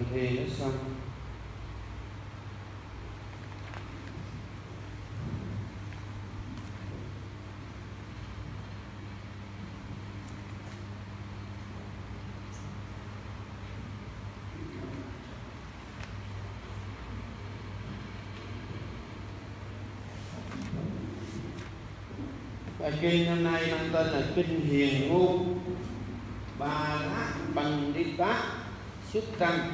thiền nó xong. Bài kinh hôm nay mang tên là Kinh Hiền Ngu Ba Lá Bandita Sutta.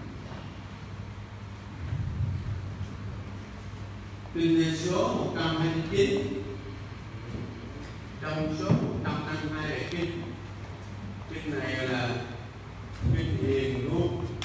Kinh số 129 trong số 152 bài kinh. Kinh này là Kinh Hiền Ngu.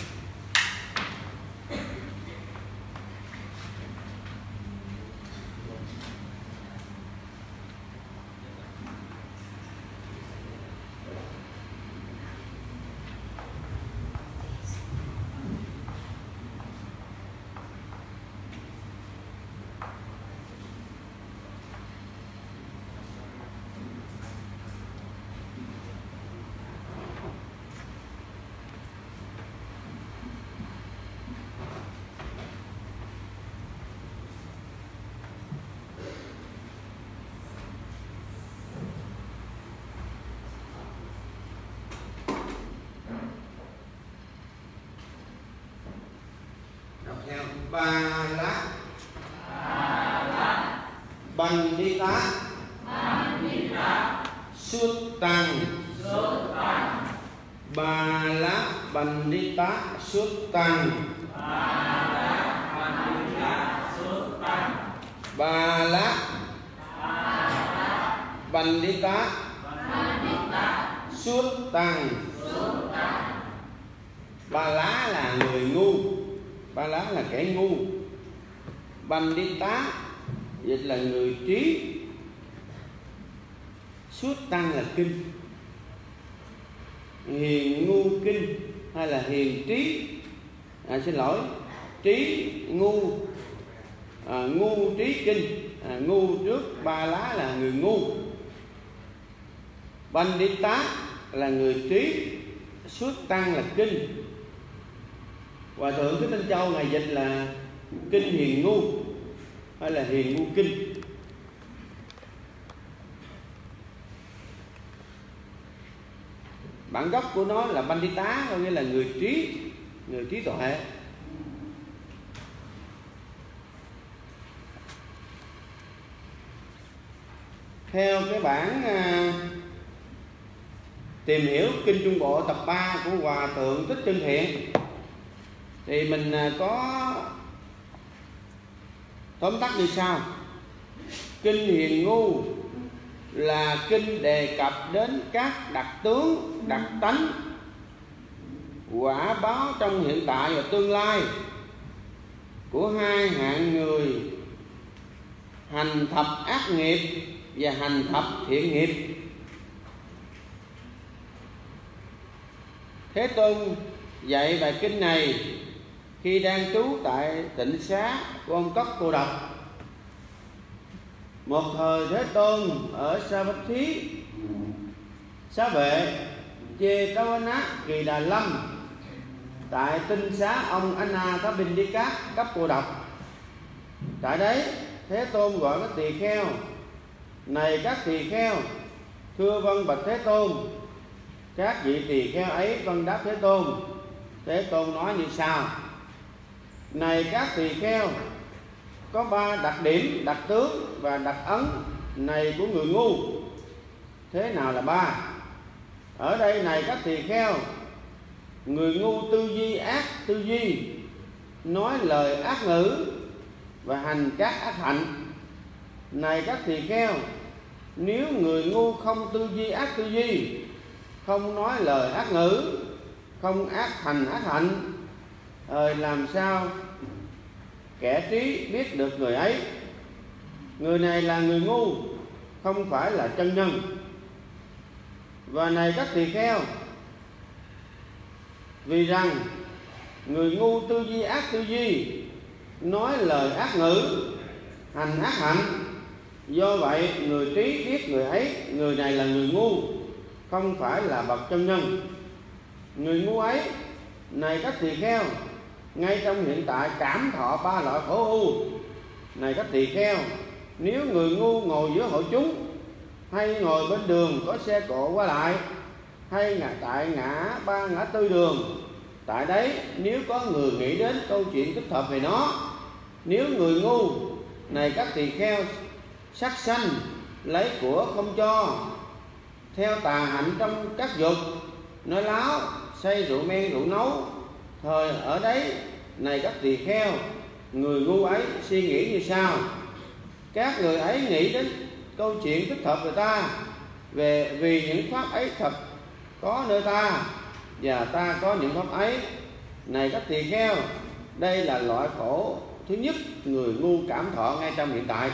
Ba Lá Bandita Sutta. Ba Lá Bandita Sutta. Ba Lá Bandita Sutta. Ba Lá là người ngu. Ba Lá là kẻ ngu. Bandita dịch là người trí. Sutta là kinh. Hiền ngu kinh hay là hiền trí, trí ngu, ngu trí kinh. Ngu trước Ba Lá là người ngu. Bandita là người trí. Sutta là kinh. Hòa thượng Thích Minh Châu ngài dịch là Kinh Hiền Ngu hay là Hiền Ngu Kinh. Bản gốc của nó là Bandita, có nghĩa là người trí tuệ. Theo cái bản tìm hiểu Kinh Trung Bộ tập 3 của Hòa thượng Thích Chân Thiện thì mình có tóm tắt như sau. Kinh Hiền Ngu là kinh đề cập đến các đặc tướng, đặc tánh, quả báo trong hiện tại và tương lai của hai hạng người hành thập ác nghiệp và hành thập thiện nghiệp. Thế Tôn dạy bài kinh này khi đang trú tại tịnh xá của ông Cốc Cô Độc. Một thời Thế Tôn ở Savatthi, Xá Vệ, Jetavana, Kỳ Đà Lâm, tại tinh xá ông Anathapindika Cấp Cô Độc. Tại đấy Thế Tôn gọi các tỳ kheo: này các tỳ kheo, thưa vâng bạch Thế Tôn. Các vị tỳ kheo ấy vâng đáp Thế Tôn. Thế Tôn nói như sau: này các tỳ kheo, có 3 đặc điểm, đặc tướng và đặc ấn này của người ngu. Thế nào là 3? Ở đây này các tỳ kheo, người ngu tư duy ác tư duy, nói lời ác ngữ và hành các ác hạnh. Này các tỳ kheo, nếu người ngu không tư duy ác tư duy, không nói lời ác ngữ, không hành ác hạnh, làm sao kẻ trí biết được người ấy? Người này là người ngu, không phải là chân nhân. Và này các tỳ kheo, vì rằng người ngu tư duy ác tư duy, nói lời ác ngữ, hành ác hạnh, do vậy người trí biết người ấy, người này là người ngu, không phải là bậc chân nhân. Người ngu ấy này các tỳ kheo, ngay trong hiện tại cảm thọ ba loại khổ ưu. Này các tỳ kheo, nếu người ngu ngồi giữa hội chúng, hay ngồi bên đường có xe cộ qua lại, hay tại ba ngã tư đường, tại đấy nếu có người nghĩ đến câu chuyện thích hợp về nó, nếu người ngu, này các tỳ kheo, sát sanh, lấy của không cho, theo tà hạnh trong các dục, nói láo, say rượu men rượu nấu, thời ở đấy, này các tỳ kheo, người ngu ấy suy nghĩ như sau: các người ấy nghĩ đến câu chuyện thích hợp người ta, vì những pháp ấy thật có nơi ta, và ta có những pháp ấy. Này các tỳ kheo, đây là loại khổ thứ nhất người ngu cảm thọ ngay trong hiện tại.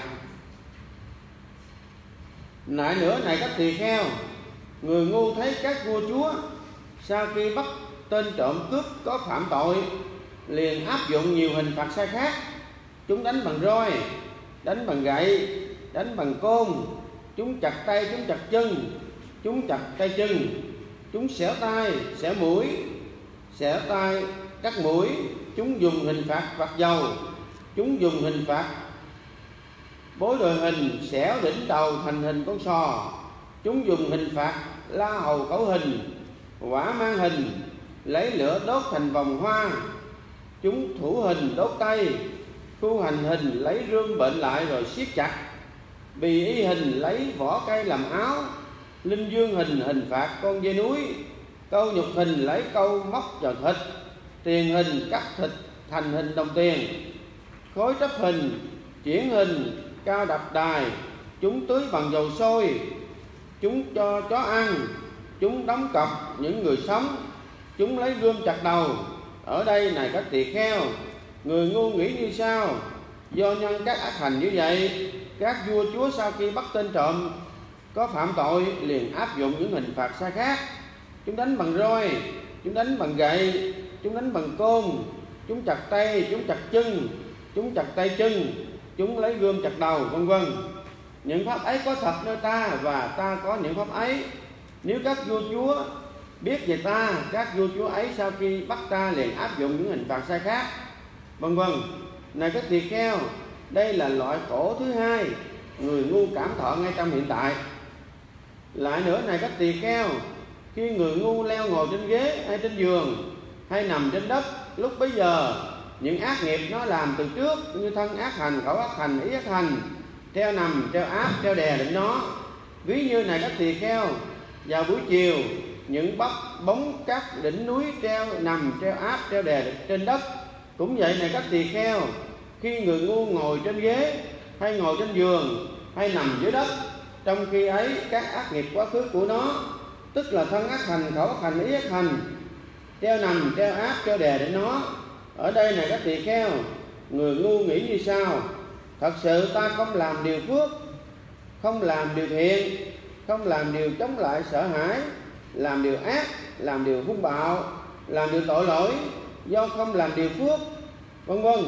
Lại nữa, này các tỳ kheo, người ngu thấy các vua chúa sau khi bắt tên trộm cướp có phạm tội, liền áp dụng nhiều hình phạt sai khác. Chúng đánh bằng roi, đánh bằng gậy, đánh bằng côn, chúng chặt tay, chúng chặt chân, chúng chặt tay chân, chúng xẻo tay, xẻo mũi, xẻo tay, cắt mũi, chúng dùng hình phạt vặt dầu, chúng dùng hình phạt bối đồi hình, xẻo đỉnh đầu thành hình con sò, chúng dùng hình phạt la hầu khẩu hình, quả mang hình, lấy lửa đốt thành vòng hoa, chúng thủ hình đốt tay, khu hành hình lấy rương bệnh lại rồi siết chặt, bì y hình lấy vỏ cây làm áo, linh dương hình hình phạt con dê núi, câu nhục hình lấy câu móc vào thịt, tiền hình cắt thịt thành hình đồng tiền, khối trấp hình, chuyển hình, cao đập đài, chúng tưới bằng dầu sôi, chúng cho chó ăn, chúng đóng cọc những người sống, chúng lấy gươm chặt đầu. Ở đây, này các tỳ kheo, người ngu nghĩ như sau: do nhân các ác hành như vậy, các vua chúa sau khi bắt tên trộm có phạm tội, liền áp dụng những hình phạt sai khác. Chúng đánh bằng roi, chúng đánh bằng gậy, chúng đánh bằng côn, chúng chặt tay, chúng chặt chân, chúng chặt tay chân, chúng lấy gươm chặt đầu, vân vân. Những pháp ấy có thật nơi ta, và ta có những pháp ấy. Nếu các vua chúa biết về ta, các vua chúa ấy sau khi bắt ta liền áp dụng những hình phạt sai khác, vân vân. Này các tỳ kheo, đây là loại khổ thứ hai người ngu cảm thọ ngay trong hiện tại. Lại nữa, này các tỳ kheo, khi người ngu leo ngồi trên ghế hay trên giường hay nằm trên đất, lúc bấy giờ những ác nghiệp nó làm từ trước, như thân ác hành, khẩu ác hành, ý ác hành, treo nằm, treo áp, treo đè định nó. Ví như, này các tỳ kheo, vào buổi chiều, những bóng các đỉnh núi treo nằm, treo áp, treo đè trên đất. Cũng vậy, này các tỳ kheo, khi người ngu ngồi trên ghế hay ngồi trên giường hay nằm dưới đất, trong khi ấy các ác nghiệp quá khứ của nó, tức là thân ác hành, khẩu ác hành, ý ác hành, treo nằm, treo áp, treo đè đến nó. Ở đây, này các tỳ kheo, người ngu nghĩ như sau: thật sự ta không làm điều phước, không làm điều thiện, không làm điều chống lại sợ hãi, làm điều ác, làm điều hung bạo, làm điều tội lỗi, do không làm điều phước, vân vân.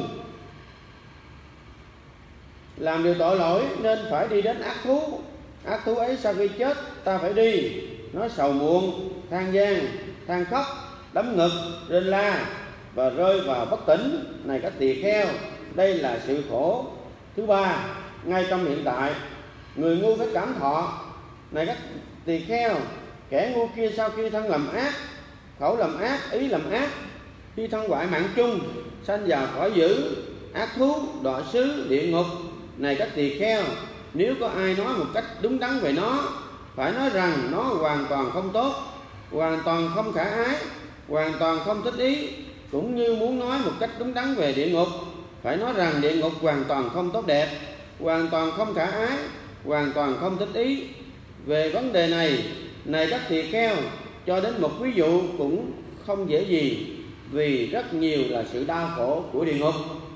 Làm điều tội lỗi nên phải đi đến ác thú. Ác thú ấy sau khi chết ta phải đi, nó sầu muộn, than gian, than khóc, đấm ngực, rên la và rơi vào bất tỉnh. Này các tỳ kheo, đây là sự khổ thứ ba ngay trong hiện tại người ngu phải cảm thọ. Này các tỳ kheo, kẻ ngu kia sau khi thân làm ác, khẩu làm ác, ý làm ác, khi thân hoại mạng chung, sanh vào cõi dữ, ác thú, đọa xứ, địa ngục. Này các tỳ kheo, nếu có ai nói một cách đúng đắn về nó, phải nói rằng nó hoàn toàn không tốt, hoàn toàn không khả ái, hoàn toàn không thích ý. Cũng như muốn nói một cách đúng đắn về địa ngục, phải nói rằng địa ngục hoàn toàn không tốt đẹp, hoàn toàn không khả ái, hoàn toàn không thích ý. Về vấn đề này, này các tỳ kheo, cho đến một ví dụ cũng không dễ gì, vì rất nhiều là sự đau khổ của địa ngục.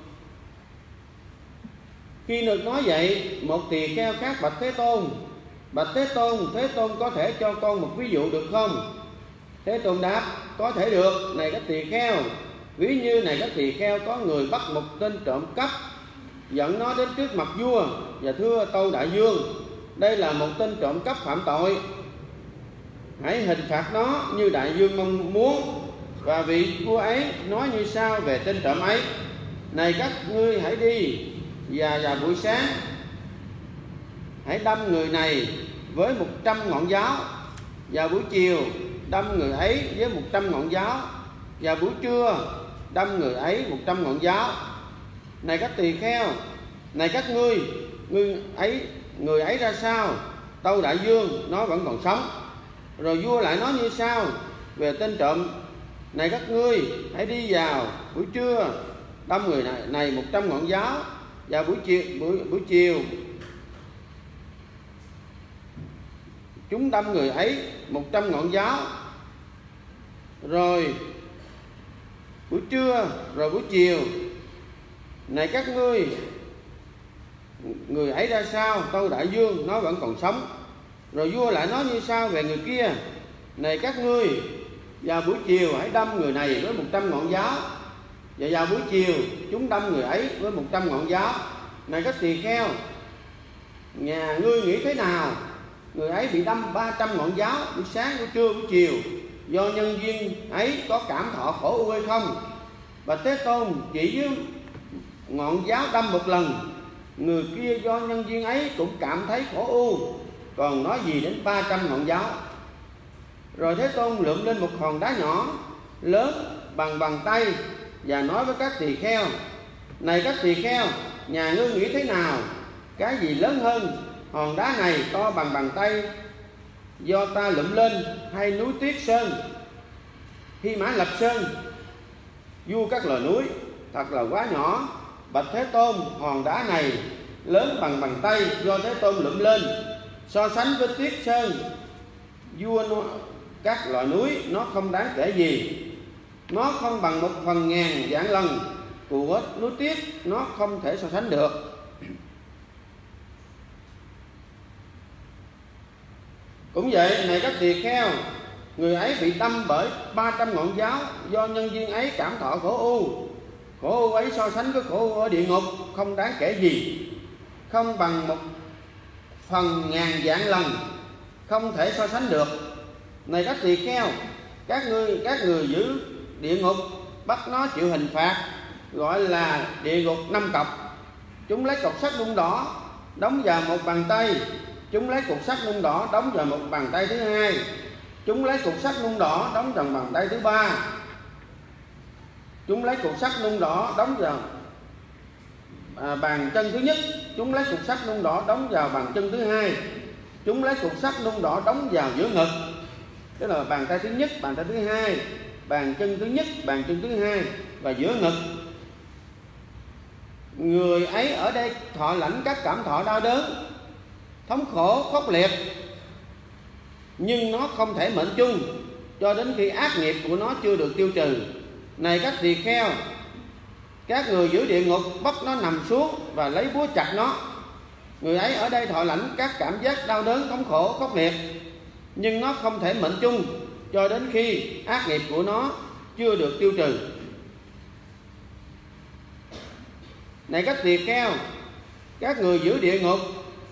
Khi được nói vậy, một tỳ kheo khác bạch Thế Tôn: bạch Thế Tôn có thể cho con một ví dụ được không? Thế Tôn đáp: có thể được, này các tỳ kheo. Ví như, này các tỳ kheo, có người bắt một tên trộm cắp, dẫn nó đến trước mặt vua và thưa: tâu đại vương, đây là một tên trộm cắp phạm tội, hãy hình phạt nó như đại vương mong muốn, Và vị vua ấy nói như sau về tên trộm ấy: này các ngươi hãy đi và vào buổi sáng hãy đâm người này với 100 ngọn giáo, vào buổi chiều đâm người ấy với 100 ngọn giáo, vào buổi trưa đâm người ấy 100 ngọn giáo. Này các tỳ kheo, này các ngươi người ấy ra sao? Tâu đại vương nó vẫn còn sống. Rồi vua lại nói như sau về tên trộm: này các ngươi hãy đi vào buổi trưa đâm người này 100 ngọn giáo, và buổi chiều chúng đâm người ấy 100 ngọn giáo. Rồi buổi trưa rồi buổi chiều, này các ngươi người ấy ra sao? Tâu đại vương nó vẫn còn sống. Rồi vua lại nói như sau về người kia: này các ngươi vào buổi chiều hãy đâm người này với 100 ngọn giáo, và vào buổi chiều chúng đâm người ấy với 100 ngọn giáo. Này các tỳ kheo, nhà ngươi nghĩ thế nào? Người ấy bị đâm 300 ngọn giáo buổi sáng, buổi trưa, buổi chiều, do nhân duyên ấy có cảm thọ khổ u hay không? Và Thế Tôn chỉ với ngọn giáo đâm một lần, người kia do nhân duyên ấy cũng cảm thấy khổ u, còn nói gì đến 300 ngọn giáo? Rồi Thế Tôn lượm lên một hòn đá nhỏ lớn bằng bàn tay và nói với các tỳ kheo: này các tỳ kheo, nhà ngươi nghĩ thế nào? Cái gì lớn hơn, hòn đá này to bằng bàn tay do ta lượm lên, hay núi Tuyết Sơn, Hy Mã Lập Sơn, vua các loài núi? Thật là quá nhỏ. Bạch Thế Tôn, hòn đá này lớn bằng bàn tay do Thế Tôn lượm lên, so sánh với Tuyết Sơn, vua các loại núi, nó không đáng kể gì. Nó không bằng 1/1000 vạn lần của núi Tuyết, nó không thể so sánh được. Cũng vậy, này các tỳ kheo, người ấy bị đâm bởi 300 ngọn giáo, do nhân duyên ấy cảm thọ khổ u. Khổ u ấy so sánh với khổ u ở địa ngục không đáng kể gì, không bằng 1/1000 vạn lần, không thể so sánh được. Này các tỳ kheo, các người giữ địa ngục bắt nó chịu hình phạt, gọi là địa ngục 5 cọc. Chúng lấy cục sắt nung đỏ đóng vào một bàn tay, chúng lấy cục sắt nung đỏ đóng vào một bàn tay thứ hai, chúng lấy cục sắt nung đỏ đóng vào bàn tay thứ ba, chúng lấy cục sắt nung đỏ đóng vào bàn chân thứ nhất, chúng lấy cục sắt nung đỏ đóng vào bàn chân thứ hai, chúng lấy cục sắt nung đỏ đóng vào giữa ngực. Tức là bàn tay thứ nhất, bàn tay thứ hai, bàn chân thứ nhất, bàn chân thứ hai và giữa ngực. Người ấy ở đây thọ lãnh các cảm thọ đau đớn, thống khổ, khốc liệt, nhưng nó không thể mệnh chung cho đến khi ác nghiệp của nó chưa được tiêu trừ. Này các tỳ kheo, các người giữ địa ngục bắt nó nằm xuống và lấy búa chặt nó. Người ấy ở đây thọ lãnh các cảm giác đau đớn, thống khổ, khốc liệt, nhưng nó không thể mệnh chung cho đến khi ác nghiệp của nó chưa được tiêu trừ. Này các tỳ kheo, các người giữ địa ngục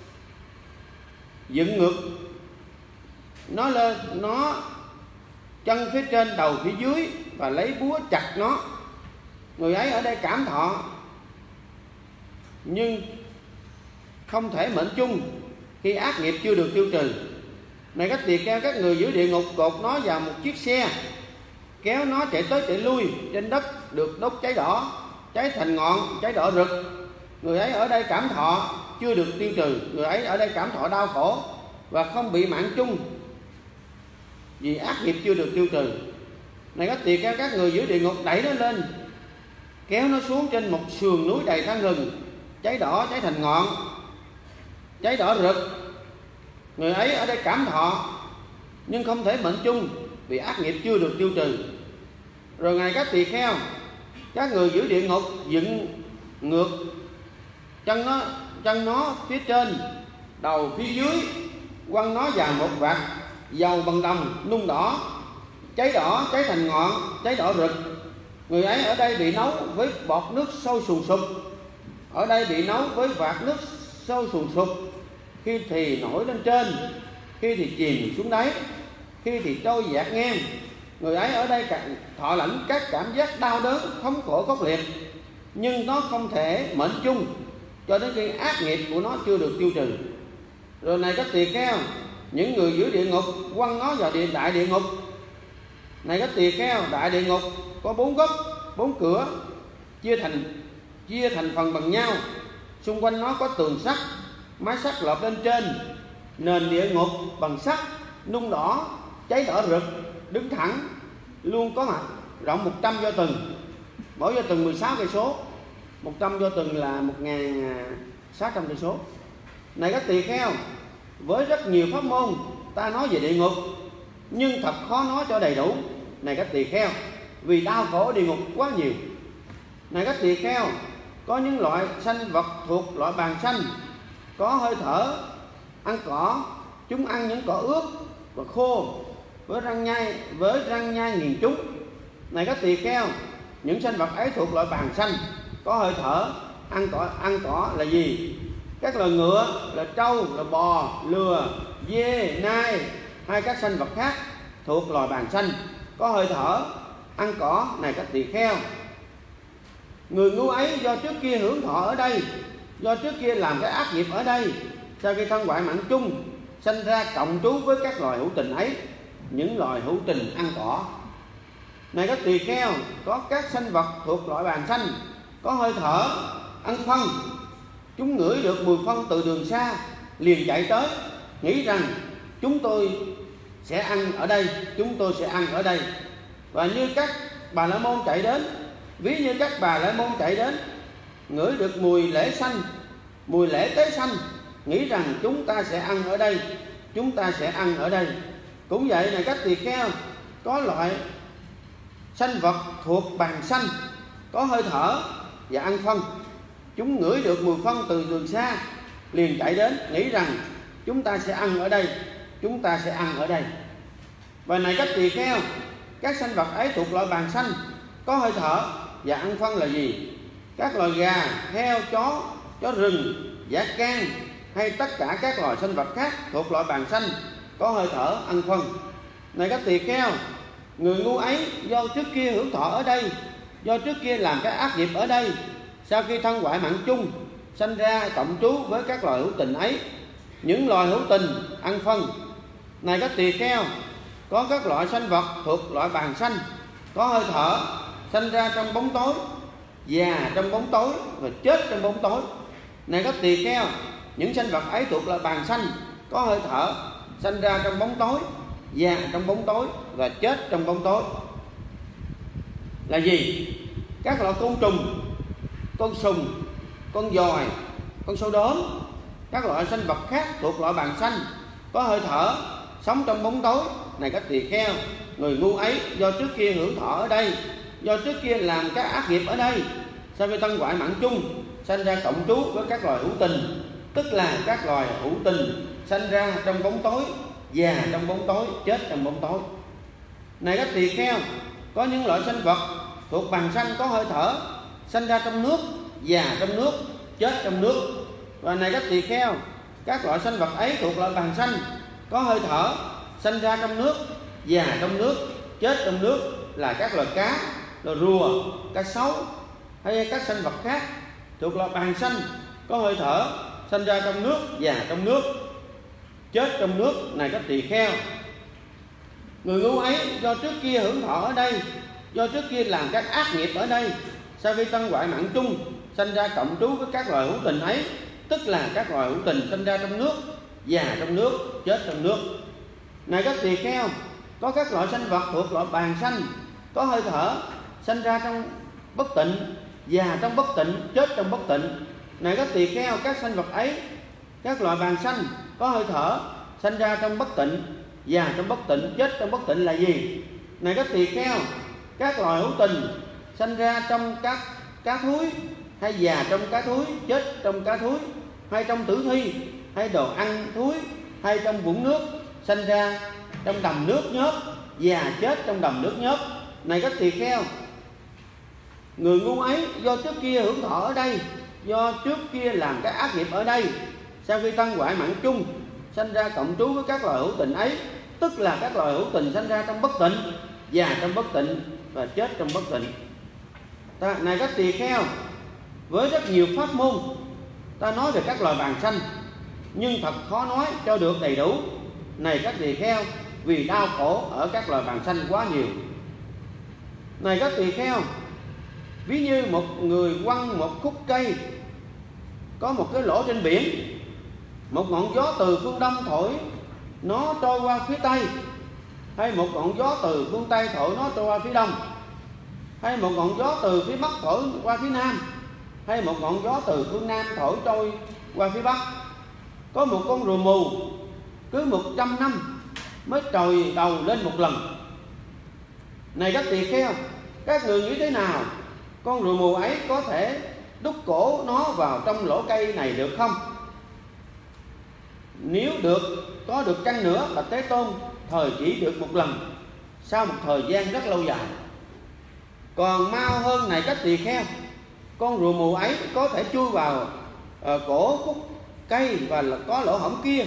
dựng ngược nó lên, nó chân phía trên đầu phía dưới và lấy búa chặt nó. Người ấy ở đây cảm thọ nhưng không thể mệnh chung khi ác nghiệp chưa được tiêu trừ. Này các tỳ kheo, các người giữ địa ngục cột nó vào một chiếc xe, kéo nó chạy tới chạy lui trên đất được đốt cháy đỏ, cháy thành ngọn, cháy đỏ rực. Người ấy ở đây cảm thọ chưa được tiêu trừ. Người ấy ở đây cảm thọ đau khổ và không bị mạng chung vì ác nghiệp chưa được tiêu trừ. Này các tỳ kheo, các người giữ địa ngục đẩy nó lên, kéo nó xuống trên một sườn núi đầy than rừng, cháy đỏ, cháy thành ngọn, cháy đỏ rực. Người ấy ở đây cảm thọ nhưng không thể mệnh chung vì ác nghiệp chưa được tiêu trừ. Rồi này các tỳ kheo, các người giữ địa ngục dựng ngược chân nó phía trên, đầu phía dưới, quăng nó vào một vạc dầu bằng đồng nung đỏ, cháy đỏ, cháy thành ngọn, cháy đỏ rực. Người ấy ở đây bị nấu với bọt nước sôi sùng sục, ở đây bị nấu với vạc nước sôi sùng sục, khi thì nổi lên trên, khi thì chìm xuống đáy, khi thì trôi dạt ngang, người ấy ở đây thọ lãnh các cảm giác đau đớn, thống khổ khốc liệt, nhưng nó không thể mệnh chung cho đến khi ác nghiệp của nó chưa được tiêu trừ. Rồi này các tỳ kheo, những người giữ địa ngục quăng nó vào đại địa ngục. Này các tỳ kheo, đại địa ngục có 4 góc, 4 cửa, chia thành phần bằng nhau. Xung quanh nó có tường sắt, mái sắt lợp lên trên. Nền địa ngục bằng sắt, nung đỏ, cháy đỏ rực, đứng thẳng, luôn có mặt, rộng 100 do tuần, mỗi do tuần 16 cây số, 100 do tuần là 1.600 cây số. Này các tỳ kheo, với rất nhiều pháp môn ta nói về địa ngục, nhưng thật khó nói cho đầy đủ. Này các tỳ kheo, vì đau khổ địa ngục quá nhiều. Này các tỳ kheo, có những loại sanh vật thuộc loại bàn sanh, có hơi thở, ăn cỏ, chúng ăn những cỏ ướt và khô, với răng nhai nghiền chúng. Này các tỳ kheo, những sanh vật ấy thuộc loại bàn sanh, có hơi thở, ăn cỏ là gì? Các loài ngựa, là trâu, là bò, lừa, dê, nai hay các sanh vật khác thuộc loài bàn sanh, có hơi thở, ăn cỏ. Này các tỳ kheo, người ngu ấy do trước kia hưởng thọ ở đây, do trước kia làm cái ác nghiệp ở đây, sau khi thân hoại mạng chung, sanh ra cộng trú với các loài hữu tình ấy, những loài hữu tình ăn cỏ. Này các tỳ kheo, có các sanh vật thuộc loại bàn sanh, có hơi thở, ăn phân, chúng ngửi được mùi phân từ đường xa, liền chạy tới, nghĩ rằng chúng tôi sẽ ăn ở đây, chúng tôi sẽ ăn ở đây. Và như các bà la môn chạy đến, ví như các bà la môn chạy đến, ngửi được mùi lễ sanh, mùi lễ tế sanh, nghĩ rằng chúng ta sẽ ăn ở đây, chúng ta sẽ ăn ở đây. Cũng vậy này các tỳ kheo, có loại sanh vật thuộc bàn sanh, có hơi thở và ăn phân, chúng ngửi được mùi phân từ đường xa, liền chạy đến, nghĩ rằng chúng ta sẽ ăn ở đây, chúng ta sẽ ăn ở đây. Và này các tỳ kheo, các sanh vật ấy thuộc loại bàn sanh, có hơi thở và ăn phân là gì? Các loài gà, heo, chó rừng, dã can hay tất cả các loài sanh vật khác thuộc loại bàn sanh, có hơi thở, ăn phân. Này các tỳ kheo, người ngu ấy do trước kia hưởng thọ ở đây, do trước kia làm cái ác nghiệp ở đây, sau khi thân hoại mạng chung, sanh ra cộng trú với các loài hữu tình ấy, những loài hữu tình ăn phân. Này các tỳ kheo, có các loại sanh vật thuộc loại bàn sanh, có hơi thở, sanh ra trong bóng tối, già trong bóng tối và chết trong bóng tối. Này các tỳ kheo, những sanh vật ấy thuộc loại bàn sanh, có hơi thở, sanh ra trong bóng tối, già trong bóng tối và chết trong bóng tối là gì? Các loại côn trùng, con sùng, con giòi, con sâu đốm, các loại sanh vật khác thuộc loại bàn sanh, có hơi thở, sống trong bóng tối. Này các tỳ kheo, người ngu ấy do trước kia hưởng thọ ở đây, do trước kia làm các ác nghiệp ở đây, sau khi thân hoại mạng chung, sanh ra cộng trú với các loài hữu tình, tức là các loài hữu tình sanh ra trong bóng tối, già trong bóng tối, chết trong bóng tối. Này các tỳ kheo, có những loại sanh vật thuộc bàn sanh, có hơi thở, sanh ra trong nước, già trong nước, chết trong nước. Và này các tỳ kheo, các loại sanh vật ấy thuộc loại bàn sanh, có hơi thở, sanh ra trong nước, già trong nước, chết trong nước là các loài cá, loài rùa, cá sấu hay các sanh vật khác thuộc loại bàn sanh, có hơi thở, sanh ra trong nước, già trong nước, chết trong nước. Này các tỳ kheo, người ngu ấy do trước kia hưởng thọ ở đây, do trước kia làm các ác nghiệp ở đây, sau khi thân hoại mạng chung, sanh ra cộng trú với các loài hữu tình ấy, tức là các loài hữu tình sanh ra trong nước, già trong nước, chết trong nước. Này các tỳ kheo, có các loại sanh vật thuộc loại bàn sanh, có hơi thở, sanh ra trong bất tịnh, già trong bất tịnh, chết trong bất tịnh. Này các tỳ kheo, các sanh vật ấy, các loại bàn sanh, có hơi thở, sanh ra trong bất tịnh, già trong bất tịnh, chết trong bất tịnh là gì? Này các tỳ kheo, các loài hữu tình sanh ra trong các cá thúi, hay già trong cá thúi, chết trong cá thúi, hay trong tử thi, hay đồ ăn thúi, hay trong vũng nước, sanh ra trong đầm nước nhớp, già chết trong đầm nước nhớp. Này các tỳ kheo, người ngu ấy do trước kia hưởng thọ ở đây, do trước kia làm các ác nghiệp ở đây, sau khi thân hoại mạng chung, sanh ra cộng trú với các loài hữu tình ấy, tức là các loài hữu tình sanh ra trong bất tịnh, già trong bất tịnh và chết trong bất tịnh. Này các tỳ kheo, với rất nhiều pháp môn ta nói về các loài bàng sanh, nhưng thật khó nói cho được đầy đủ. Này các tỳ kheo, vì đau khổ ở các loài bàng sanh quá nhiều. Này các tỳ kheo, ví như một người quăng một khúc cây có một cái lỗ trên biển, một ngọn gió từ phương đông thổi nó trôi qua phía tây, hay một ngọn gió từ phương tây thổi nó trôi qua phía đông, hay một ngọn gió từ phía bắc thổi qua phía nam, hay một ngọn gió từ phương nam thổi trôi qua phía bắc. Có một con rùa mù cứ 100 năm mới trồi đầu lên một lần. Này các tỳ kheo, các người nghĩ thế nào? Con rùa mù ấy có thể đút cổ nó vào trong lỗ cây này được không? Nếu có được chăng nữa, Bạch Thế Tôn, thời chỉ được một lần, sau một thời gian rất lâu dài. Còn mau hơn, này các tỳ kheo, con rùa mù ấy có thể chui vào cổ khúc cây và có lỗ hổng kia.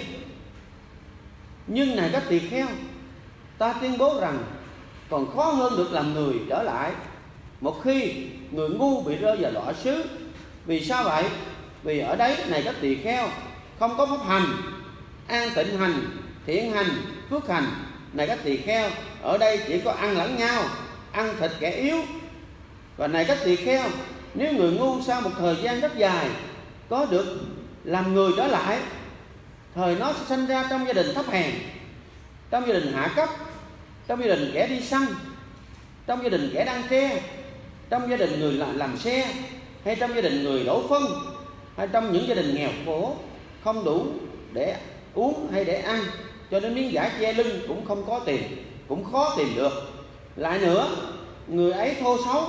Nhưng này các tỳ kheo, ta tuyên bố rằng còn khó hơn được làm người trở lại một khi người ngu bị rơi vào đọa xứ. Vì sao vậy? Vì ở đấy, này các tỳ kheo, không có pháp hành, an tịnh hành, thiện hành, phước hành. Này các tỳ kheo, ở đây chỉ có ăn lẫn nhau, ăn thịt kẻ yếu. Và này các tỳ kheo, nếu người ngu sau một thời gian rất dài có được làm người trở lại, thời nó sẽ sinh ra trong gia đình thấp hèn, trong gia đình hạ cấp, trong gia đình kẻ đi săn, trong gia đình kẻ đan tre, trong gia đình người làm xe, hay trong gia đình người đổ phân, hay trong những gia đình nghèo khổ, không đủ để uống hay để ăn, cho đến miếng vải che lưng cũng không có tiền, cũng khó tìm được. Lại nữa, người ấy thô xấu,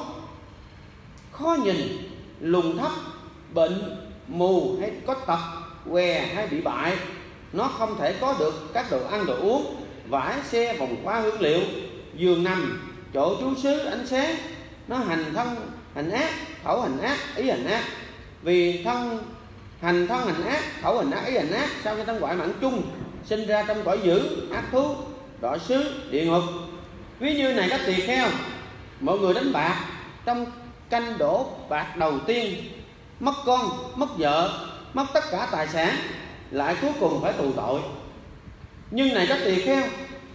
khó nhìn, lùn thấp, bệnh, mù hay có tật, què hay bị bại. Nó không thể có được các đồ ăn đồ uống, vải xe vòng qua hương liệu, giường nằm, chỗ trú xứ ánh sáng. Nó hành thân hành ác, khẩu hành ác, ý hành ác. Vì hành thân hành ác, khẩu hành ác, ý hành ác, sau khi thân ngoại mạng chung, sinh ra trong cõi dữ, ác thú, đọa xứ, địa ngục. Ví như này các tỳ kheo, mọi người đánh bạc, trong canh đổ bạc đầu tiên mất con, mất vợ, mất tất cả tài sản, lại cuối cùng phải tù tội. Nhưng này các tỳ kheo,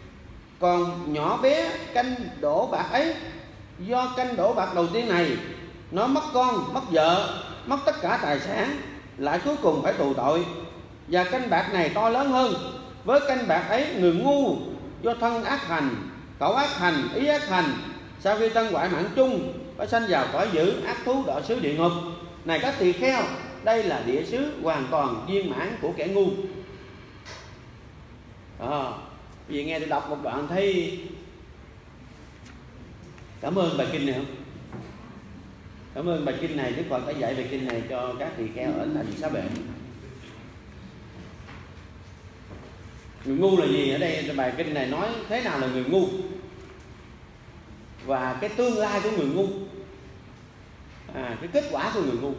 còn nhỏ bé canh đổ bạc ấy, do canh đổ bạc đầu tiên này nó mất con, mất vợ, mất tất cả tài sản, lại cuối cùng phải tù tội. Và canh bạc này to lớn hơn. Với canh bạc ấy, người ngu do thân ác hành, khẩu ác hành, ý ác hành, sau khi thân ngoại mạng chung phải sanh vào cõi dữ, ác thú, đọa xứ, địa ngục. Này các tỳ kheo, đây là địa xứ hoàn toàn viên mãn của kẻ ngu. Vì nghe tôi đọc một đoạn thấy cảm ơn bài kinh này không? Cảm ơn bài kinh này. Đức Phật đã dạy bài kinh này cho các tỳ kheo ở thành Xá Vệ. Người ngu là gì? Ở đây bài kinh này nói thế nào là người ngu và cái tương lai của người ngu, cái kết quả của người ngu.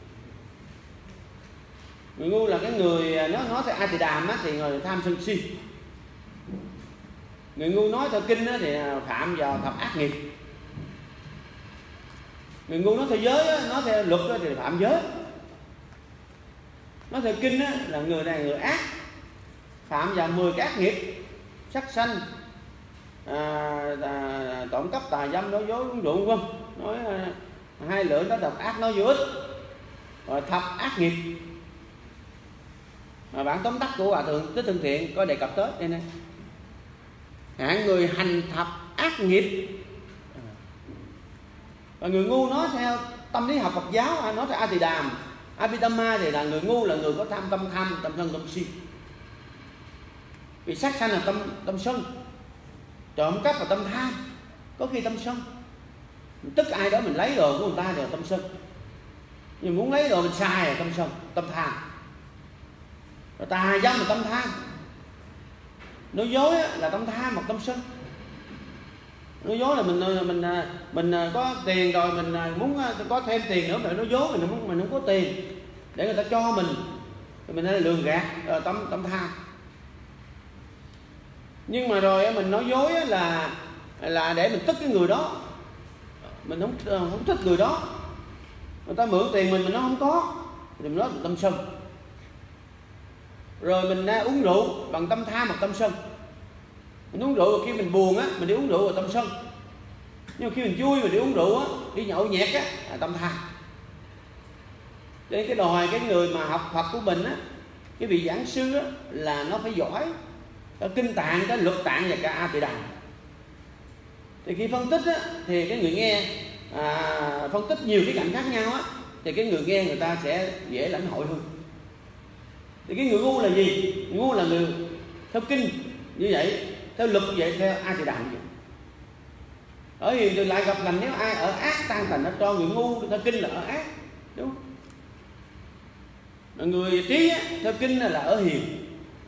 Người ngu là cái người nói theo A-tỳ-đàm thì người tham sân si. Người ngu nói theo kinh thì phạm vào thập ác nghiệp. Người ngu nói theo giới, nói theo luật thì phạm giới. Nói theo kinh là người này người ác, phạm vào 10 cái ác nghiệp: sát sanh, trộm cắp, tà dâm, nói dối, uống rượu, vân. Nói hai lưỡi, nói độc ác, nói vô ích, rồi thập ác nghiệp. Bản tóm tắt của Hòa Thượng Thích Thân Thiện có đề cập tới đây nè. Hạng người hành thập ác nghiệp. Và người ngu nói theo tâm lý học Phật giáo, nói theo A-tỳ-đàm, Abhidhamma thì là người ngu là người có tâm tham, tâm sân, tâm si. Vì sát sanh là tâm sân, trộm cắp là tâm tham, có khi tâm sân. Tức ai đó mình lấy đồ của người ta đều là tâm sân. Nhưng muốn lấy đồ mình xài là tâm sân, tâm tham. Rồi tà dâm là tâm tham, nói dối là tâm tham hoặc tâm sân. Nói dối là mình có tiền rồi mình muốn có thêm tiền nữa, mà nói dối mình không có tiền để người ta cho mình, thì mình hay lường gạt, tâm tham. Nhưng mà rồi mình nói dối là là để mình tức cái người đó, mình không thích người đó, người ta mượn tiền mình nó không có thì mình nói tâm sân. Rồi mình uống rượu bằng tâm tham hoặc tâm sân. Mình uống rượu khi mình buồn á, mình đi uống rượu là tâm sân. Nhưng mà khi mình vui mình đi uống rượu á, đi nhậu nhẹt á là tâm tham. Cho nên cái đòi cái người mà học Phật của mình á, cái vị giảng sư á là nó phải giỏi cả kinh tạng, cả luật tạng và cả A Tỳ Đàm. Thì khi phân tích á, thì cái người nghe phân tích nhiều cái cạnh khác nhau á, thì cái người nghe người ta sẽ dễ lãnh hội hơn. Thì cái người ngu là gì? Người ngu là người theo kinh như vậy, theo luật như vậy, theo A Tỳ Đàm như vậy. Ở hiện thì lại gặp lành, nếu ai ở ác tan thành nó cho người ngu theo kinh là ở ác, đúng không? Người trí á, theo kinh là ở hiền.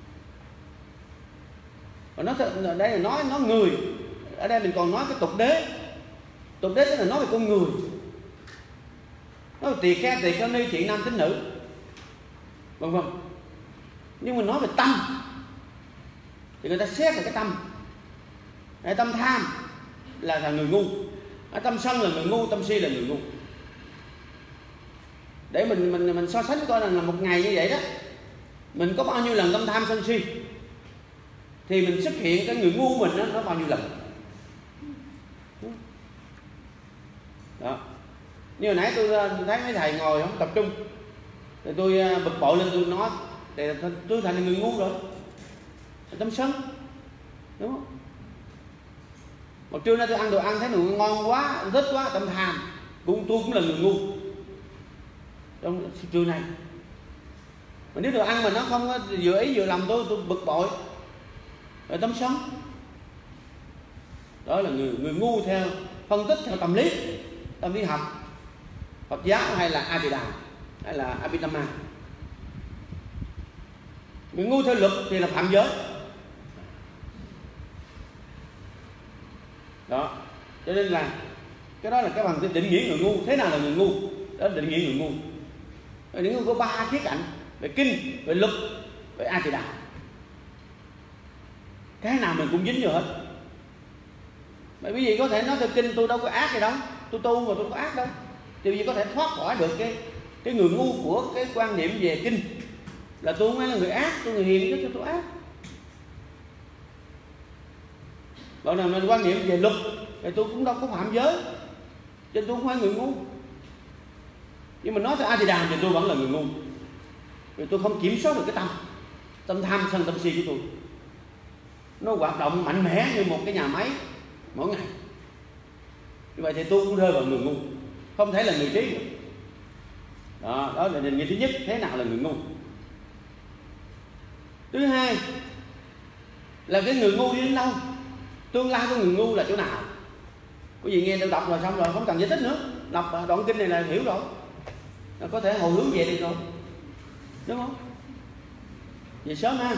Còn nó ở đây là nói người, ở đây mình còn nói cái tục đế. Tục đế tức là nói về con người, nói về tỳ kheo ni, thiện nam tín nữ, vân vân. Nhưng mà nói về tâm thì người ta xét về cái tâm. Cái tâm tham là người ngu, cái tâm sân là người ngu, tâm si là người ngu. Để mình so sánh coi là một ngày như vậy đó, mình có bao nhiêu lần tâm tham sân si thì mình xuất hiện cái người ngu mình đó, nó bao nhiêu lần đó. Như hồi nãy tôi thấy mấy thầy ngồi không tập trung thì tôi bực bội lên, tôi nói thì tôi thành người ngu rồi, tâm sân, đúng không? Một trưa nay tôi ăn đồ ăn thấy đồ ngon quá, thích quá, tâm tham, tôi cũng là người ngu trong trưa này. Mà nếu đồ ăn mà nó không có vừa ý vừa lòng tôi bực bội, rồi tâm sân. Đó là người ngu theo phân tích theo tâm lý học Phật giáo hay là A Tỳ Đàm hay là Abhidhamma. Người ngu theo luật thì là phạm giới. Đó, cho nên là cái đó là cái bằng định nghĩa người ngu. Thế nào là người ngu? Đó là định nghĩa người ngu. Định nghĩa có 3 khía cạnh: về kinh, về luật, về A Tỳ Đàm. Cái nào mình cũng dính vô hết. Bởi vì có thể nói theo kinh tôi đâu có ác gì đâu, tôi tu mà tôi có ác đâu. Điều gì có thể thoát khỏi được cái người ngu của cái quan niệm về kinh là tôi không phải là người ác, tôi người hiền chứ tôi ác. Còn nào mình quan niệm về luật thì tôi cũng đâu có phạm giới, cho nên tôi không phải người ngu. Nhưng mà nói theo A Tỳ Đàm thì tôi vẫn là người ngu, vì tôi không kiểm soát được cái tâm tham sân tâm si của tôi. Nó hoạt động mạnh mẽ như một cái nhà máy mỗi ngày. Như vậy thì tôi cũng rơi vào người ngu, không thể là người trí được. Đó là định nghĩa thứ nhất, thế nào là người ngu. Thứ hai là cái người ngu đi đến đâu, tương lai của người ngu là chỗ nào. Quý vị nghe tôi đọc rồi xong rồi, không cần giải thích nữa, đọc đoạn kinh này là hiểu rồi, có thể hồi hướng về được rồi, đúng không? Về sớm ha.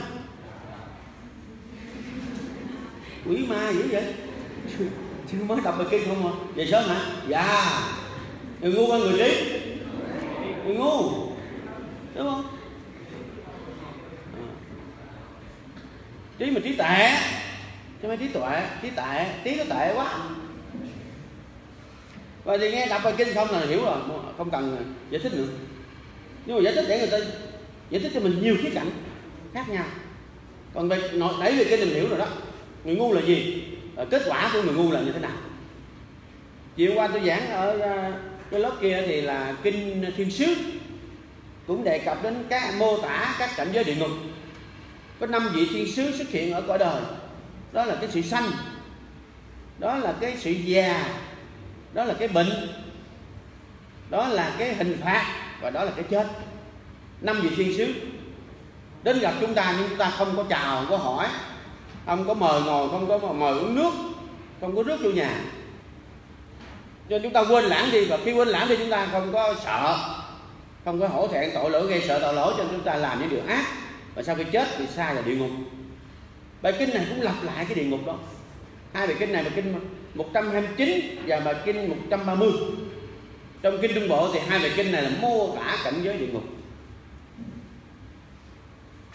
Quỷ ma dữ vậy, chứ mới đọc bài kinh không à? Về sớm hả? Dạ. Người ngu hay người trí? Người ngu, đúng không? Trí mà trí tệ chứ mấy trí tuệ, trí nó tệ quá. Và thì nghe đọc bài kinh xong là hiểu rồi, không cần giải thích nữa. Nhưng mà giải thích để người ta giải thích cho mình nhiều khía cạnh khác nhau. Còn về nãy về kinh mình hiểu rồi đó. Người ngu là gì? Kết quả của người ngu là như thế nào? Chiều qua tôi giảng ở cái lớp kia thì là kinh Thiên Sứ cũng đề cập đến các mô tả các cảnh giới địa ngục. Có 5 vị thiên sứ xuất hiện ở cõi đời. Đó là cái sự sanh, đó là cái sự già, đó là cái bệnh, đó là cái hình phạt, và đó là cái chết. 5 vị thiên sứ đến gặp chúng ta, nhưng chúng ta không có chào, không có hỏi, không có mời ngồi, không có mời uống nước, không có rước vô nhà, cho nên chúng ta quên lãng đi. Và khi quên lãng đi chúng ta không có sợ, không có hổ thẹn tội lỗi, gây sợ tội lỗi, cho nên chúng ta làm những điều ác, và sau khi chết thì sai là địa ngục. Bài kinh này cũng lặp lại cái địa ngục đó. Hai bài kinh này, bài kinh 129 và bài kinh 130. Trong kinh Trung Bộ thì hai bài kinh này là mô tả cảnh giới địa ngục.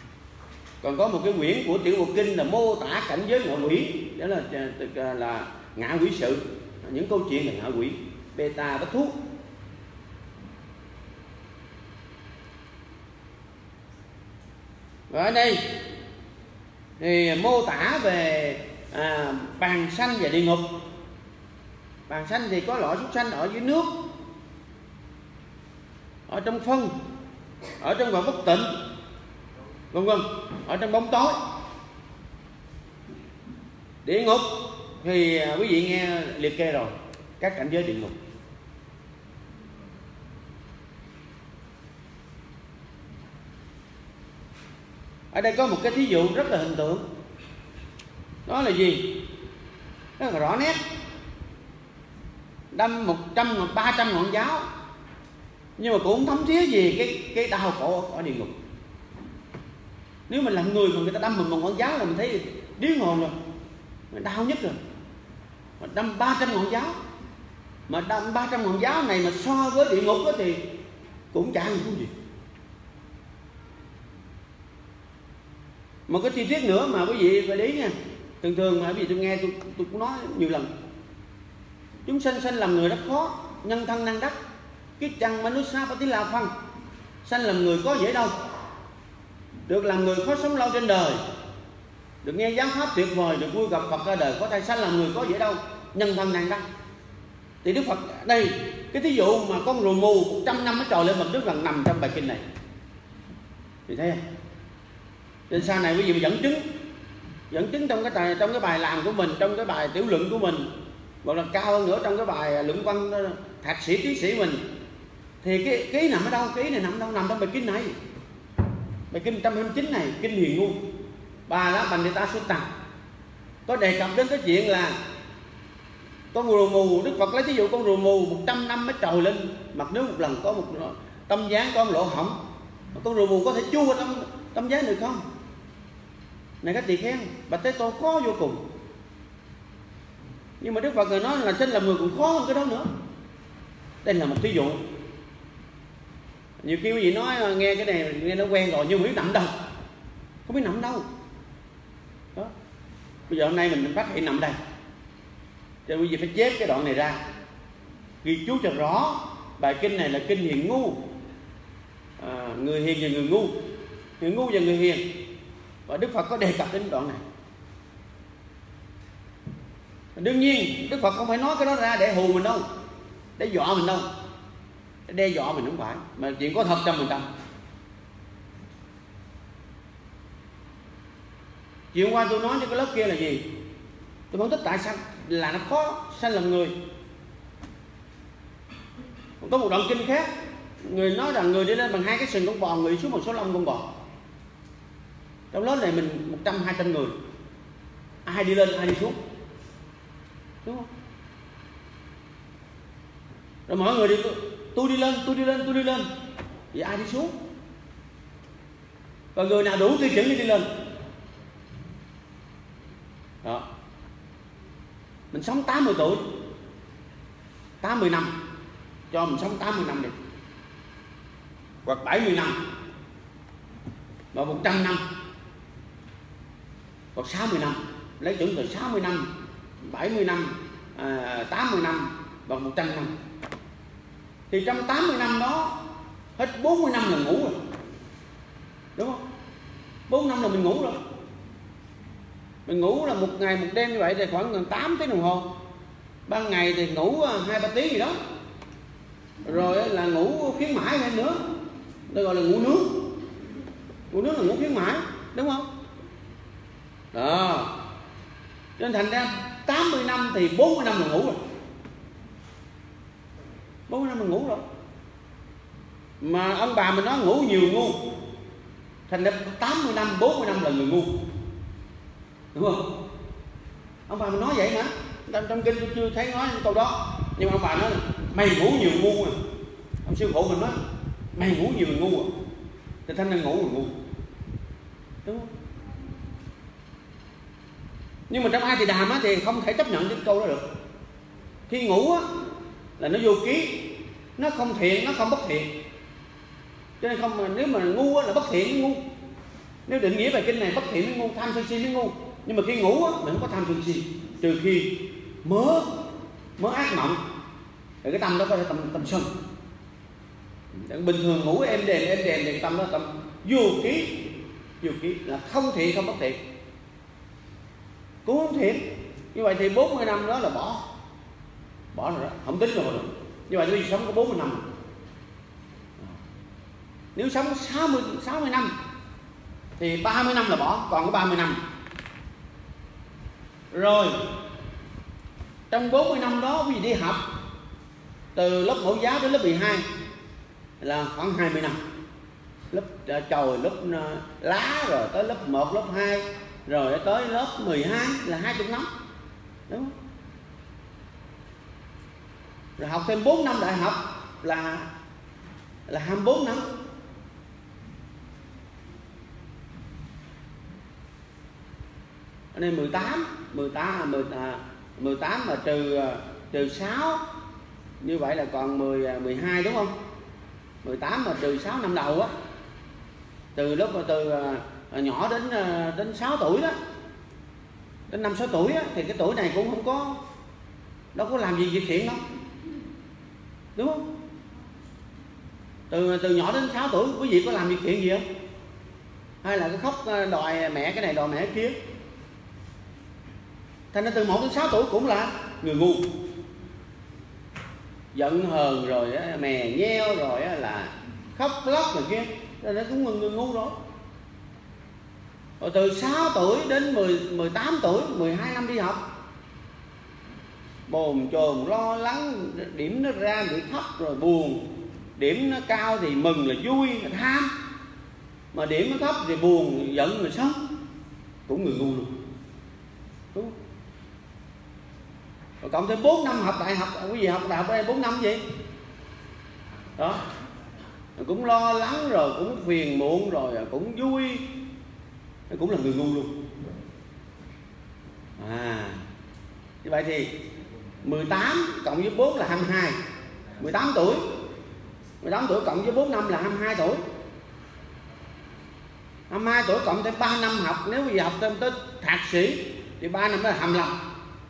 Còn có một cái quyển của Tiểu Bộ Kinh là mô tả cảnh giới ngạ quỷ, đó là ngạ quỷ sự, những câu chuyện về ngạ quỷ, beta với thuốc. Và ở đây thì mô tả về bàn sanh và địa ngục. Bàn sanh thì có loại súc sanh ở dưới nước, ở trong phân, ở trong vòng bất tịnh, vân vân, ở trong bóng tối. Địa ngục thì quý vị nghe liệt kê rồi, các cảnh giới địa ngục. Ở đây có một cái thí dụ rất là hình tượng. Đó là gì? Rất là rõ nét. Đâm 100 hoặc 300 ngọn giáo, nhưng mà cũng không thấm thía gì cái đau khổ ở địa ngục. Nếu mình làm người mà người ta đâm mình một ngọn giáo là mình thấy điếng hồn rồi, mình đau nhất rồi. Mà đâm 300 ngọn giáo, mà đâm 300 ngọn giáo này mà so với địa ngục đó thì cũng chả gì gì. Một cái chi tiết nữa mà quý vị phải lý nha. Thường mà quý vị tôi nghe tôi cũng nói nhiều lần. Chúng sanh làm người rất khó, nhân thân năng đắc. Cái chăng manusa patila phân, sanh làm người có dễ đâu. Được làm người khó sống lâu trên đời, được nghe giáo pháp tuyệt vời, được vui gặp Phật ra đời, có thể sanh làm người có dễ đâu, nhân thân năng đắc. Thì Đức Phật đây, cái thí dụ mà con rùa mù 100 năm nó trồi lên mặt nước là nằm trong bài kinh này. Thì thấy không? Nên sau này quý vị dẫn chứng trong cái bài làm của mình, trong cái bài tiểu luận của mình, hoặc là cao hơn nữa trong cái bài luận văn thạc sĩ tiến sĩ mình, thì cái ý nằm ở đâu? Cái ý này nằm ở đâu? Nằm trong bài kinh này, bài kinh 129 này, kinh Hiền Ngu Bà La Pandita Sutta, có đề cập đến cái chuyện là con rùa mù. Đức Phật lấy ví dụ con rùa mù 100 năm mới trồi lên mặt nước một lần, có một tâm gián, có một lỗ hổng. Con rùa mù có thể chui vào tâm gián được không? Này các tỳ kheo, Bạch Thế Tôn khó vô cùng. Nhưng mà Đức Phật người nói là sinh làm người cũng khó hơn cái đó nữa. Đây là một thí dụ. Nhiều khi quý vị nói nghe cái này nghe nó quen rồi, nhưng mà biết nằm đâu, không biết nằm đâu đó. Bây giờ hôm nay mình phát hiện nằm đây, cho quý vị phải chép cái đoạn này ra, ghi chú cho rõ. Bài kinh này là kinh Hiền Ngu, người hiền và người ngu, người ngu và người hiền, và Đức Phật có đề cập đến đoạn này. Đương nhiên Đức Phật không phải nói cái đó ra để hù mình đâu, để dọa mình đâu, để đe dọa mình không phải, mà chuyện có thật 100%. Chiều qua tôi nói cho cái lớp kia là gì? Tôi phân tích tại sao là nó khó sanh làm người. Có một đoạn kinh khác, người nói rằng người đi lên bằng 2 cái sừng con bò, người xuống bằng số lông con bò. Trong lớp này mình 100-200 người, ai đi lên ai đi xuống, đúng không? Rồi mọi người đi, tôi đi lên, thì ai đi xuống? Và người nào đủ tiêu chuẩn đi lên. Đó. Mình sống 80 tuổi, 80 năm, cho mình sống 80 năm đi, hoặc 70 năm, và 100 năm, hoặc 60 năm, lấy chuẩn từ 60 năm, 70 năm, 80 năm và 100 năm. Thì trong 80 năm đó, hết 40 năm là ngủ rồi, đúng không? 4 năm là mình ngủ rồi. Mình ngủ là một ngày một đêm như vậy thì khoảng gần 8 tiếng đồng hồ. Ban ngày thì ngủ 2-3 tiếng gì đó. Rồi là ngủ khuyến mãi thêm nữa, tôi gọi là ngủ nướng. Ngủ nướng là ngủ khuyến mãi, đúng không? Đó. Nên thành ra 80 năm thì 40 năm là ngủ rồi. 40 năm là ngủ rồi. Mà ông bà mình nói ngủ nhiều ngu, thành ra 80 năm, 40 năm là người ngu, đúng không? Ông bà mình nói vậy mà. Trong kinh tôi chưa thấy nói câu đó. Nhưng mà ông bà nói là mày ngủ nhiều ngu à. Ông sư phụ mình nói mày ngủ nhiều ngu à, thì thanh đang ngủ người ngu, đúng không? Nhưng mà trong A Thì Đàm á, thì không thể chấp nhận cái câu đó được. Khi ngủ á, là nó vô ký, nó không thiện, nó không bất thiện. Cho nên không, nếu mà ngu á, là bất thiện nó ngu. Nếu định nghĩa bài kinh này bất thiện nó ngu, tham sân si nó ngu. Nhưng mà khi ngủ á, mình không có tham sân si, trừ khi mớ ác mộng, thì cái tâm đó có thể tâm sân. Bình thường ngủ êm đềm thì tâm đó tâm vô ký là không thiện không bất thiện, cũng không thiện. Như vậy thì 40 năm đó là bỏ rồi đó, không tính rồi. Như vậy tôi sống có 40 năm. Nếu sống 60 năm thì 30 năm là bỏ, còn có 30 năm. Rồi trong 40 năm đó quý vị đi học từ lớp mẫu giáo đến lớp 12 là khoảng 20 năm. Lớp chồi, lớp lá, rồi tới lớp 1, lớp 2, rồi tới lớp 12 là 20 năm. Đúng không? Rồi học thêm 4 năm đại học là 24 năm. Nên 18 mà trừ 6, như vậy là còn 12 đúng không? 18 mà trừ 6 năm đầu á, từ nhỏ đến 6 tuổi đó, đến 5-6 tuổi á, thì cái tuổi này cũng không có, đâu có làm gì việc thiện đâu, đúng không? Từ nhỏ đến 6 tuổi quý vị có làm việc thiện gì không? Hay là cái khóc đòi mẹ cái này đòi mẹ cái kia? Thành ra từ 1 đến 6 tuổi cũng là người ngu, giận hờn rồi mè nheo rồi là khóc lóc rồi kia, nó cũng người ngu rồi. Rồi từ 6 tuổi đến 18 tuổi, 12 năm đi học, bồn chồn lo lắng, điểm nó ra bị thấp rồi buồn, điểm nó cao thì mừng là vui là tham, mà điểm nó thấp thì buồn giận rồi sân, cũng người ngu luôn, đúng không? Rồi cộng thêm 4 năm học đại học, quý vị học đại học ở đây 4 năm gì đó, rồi cũng lo lắng rồi cũng phiền muộn rồi cũng vui, cũng là người ngu luôn. Như vậy thì 18 cộng với 4 là 22, 18 tuổi. 18 tuổi cộng với 4 năm là 22 tuổi. 22 tuổi cộng thêm 3 năm học, nếu bây giờ học thêm tới thạc sĩ thì 3 năm đó là 25.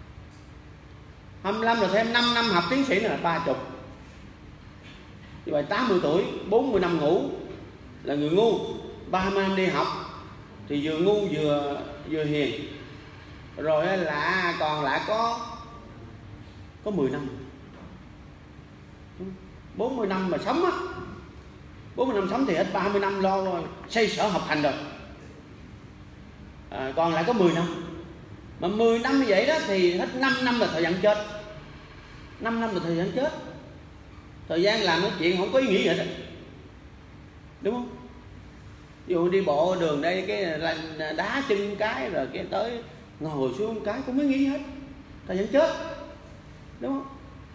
25 rồi thêm 5 năm học tiến sĩ nữa là 30. Như vậy 80 tuổi, 40 năm ngủ là người ngu, 30 năm đi học thì vừa ngu vừa hiền. Rồi là còn lại có 10 năm. 40 năm mà sống á, 40 năm sống thì hết 30 năm lo xây sở học hành rồi. Còn lại có 10 năm. Mà 10 năm như vậy đó thì hết 5 năm là thời gian chết. 5 năm là thời gian chết. Thời gian làm cái chuyện không có ý nghĩa gì hết. Đúng không? Ví dụ đi bộ đường đây cái đá chân cái rồi cái tới ngồi xuống cái cũng không ý nghĩa gì hết. Thời gian chết. Đúng không?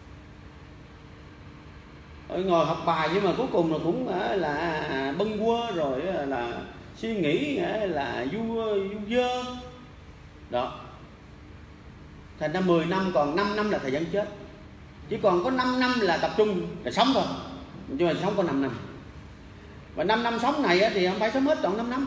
Rồi ngồi học bài nhưng mà cuối cùng là cũng là bâng quơ rồi là suy nghĩ là du dơ. Đó. Thành ra 10 năm còn 5 năm là thời gian chết. Chỉ còn có 5 năm là tập trung là sống thôi. Nhưng mà sống có 5 năm. Và 5 năm sống này thì không phải sống hết trọn 5 năm.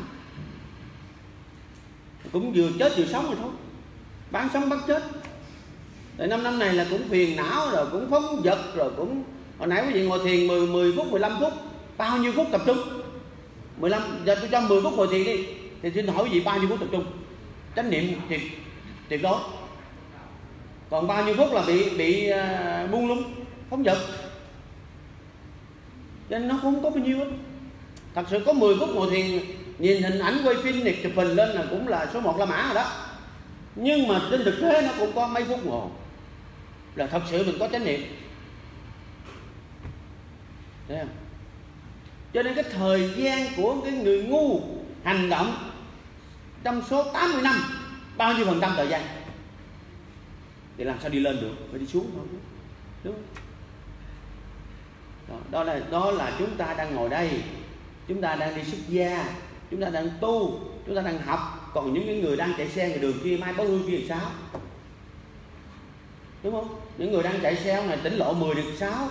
Cũng vừa chết vừa sống rồi thôi. Bán sống bắt chết. Tại 5 năm này là cũng phiền não rồi cũng phóng dật rồi cũng... Hồi nãy quý vị ngồi thiền 10 phút, 15 phút. Bao nhiêu phút tập trung? 15, giờ tôi cho 10 phút ngồi thiền đi. Thì xin hỏi quý vị bao nhiêu phút tập trung? Chánh niệm tuyệt đối. Còn bao nhiêu phút là bị buông lung, phóng dật. Cho nên nó không có bao nhiêu hết. Thật sự có 10 phút ngồi thiền, nhìn hình ảnh quay phim này chụp hình lên là cũng là số 1 La Mã rồi đó. Nhưng mà trên thực tế nó cũng có mấy phút ngồi. Là thật sự mình có chánh niệm. Thấy không? Cho nên cái thời gian của cái người ngu hành động trong số 80 năm, bao nhiêu phần trăm thời gian thì làm sao đi lên được, phải đi xuống thôi. Đúng không? Đó là chúng ta đang ngồi đây, chúng ta đang đi xuất gia, chúng ta đang tu, chúng ta đang học. Còn những người đang chạy xe ngoài đường kia mai báo hư kia làm sao? Đúng không? Những người đang chạy xe này tỉnh lộ 10 được 6.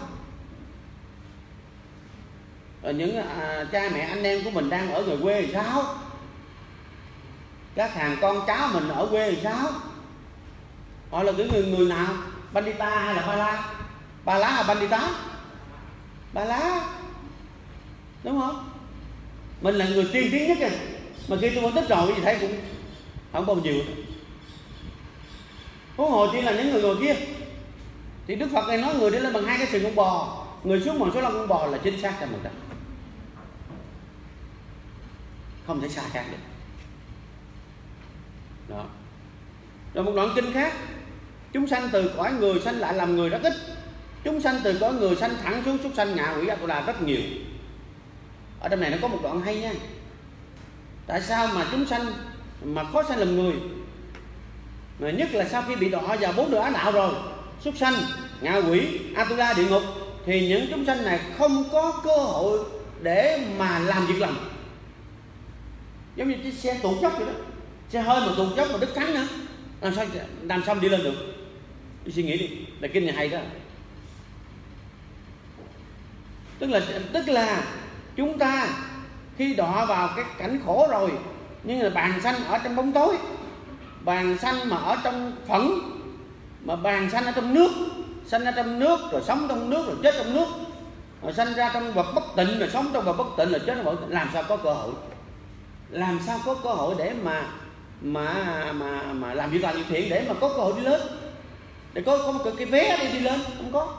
Rồi những cha mẹ anh em của mình đang ở người quê thì sao? Các hàng con cháu mình ở quê thì sao? Họ là cái người nào? Pandita hay là Ba La? Ba La hay Pandita? Ba La, đúng không? Mình là người tiên tiến nhất kìa. Mà khi tôi phân tích rồi thì thấy cũng không bao nhiêu. Huống hồ chỉ là những người ngồi kia. Thì Đức Phật này nói người đi lên bằng 2 cái sừng con bò, người xuống bằng số lông con bò là chính xác 100%. Không thể xa khác được. Đó. Rồi một đoạn kinh khác, chúng sanh từ cõi người sanh lại làm người rất ít, chúng sanh từ cõi người sanh thẳng xuống súc sanh ngạ quỷ Atula rất nhiều. Ở trong này nó có một đoạn hay nha. Tại sao mà chúng sanh mà khó sanh làm người? Mà nhất là sau khi bị đọa vào 4 đường ác đạo rồi, súc sanh, ngạ quỷ, Atula, địa ngục, thì những chúng sanh này không có cơ hội để mà làm việc lành. Giống như chiếc xe tuột dốc vậy đó, xe hơi mà tuột dốc mà đứt cánh nữa, làm sao đi lên được? Đi suy nghĩ đi, là kinh này hay đó. Tức là chúng ta khi đọa vào cái cảnh khổ rồi, nhưng là bàn sanh ở trong bóng tối, bàn sanh mà ở trong phẫn, mà bàn sanh ở trong nước, sanh ở trong nước rồi sống trong nước rồi chết trong nước, rồi sanh ra trong vật bất tịnh rồi sống trong vật bất tịnh rồi chết trong vật bất tịnh, làm sao có cơ hội? Làm sao có cơ hội để mà làm việc làm việc thiện để mà có cơ hội đi lên, để có một cái vé để đi lên? Không có.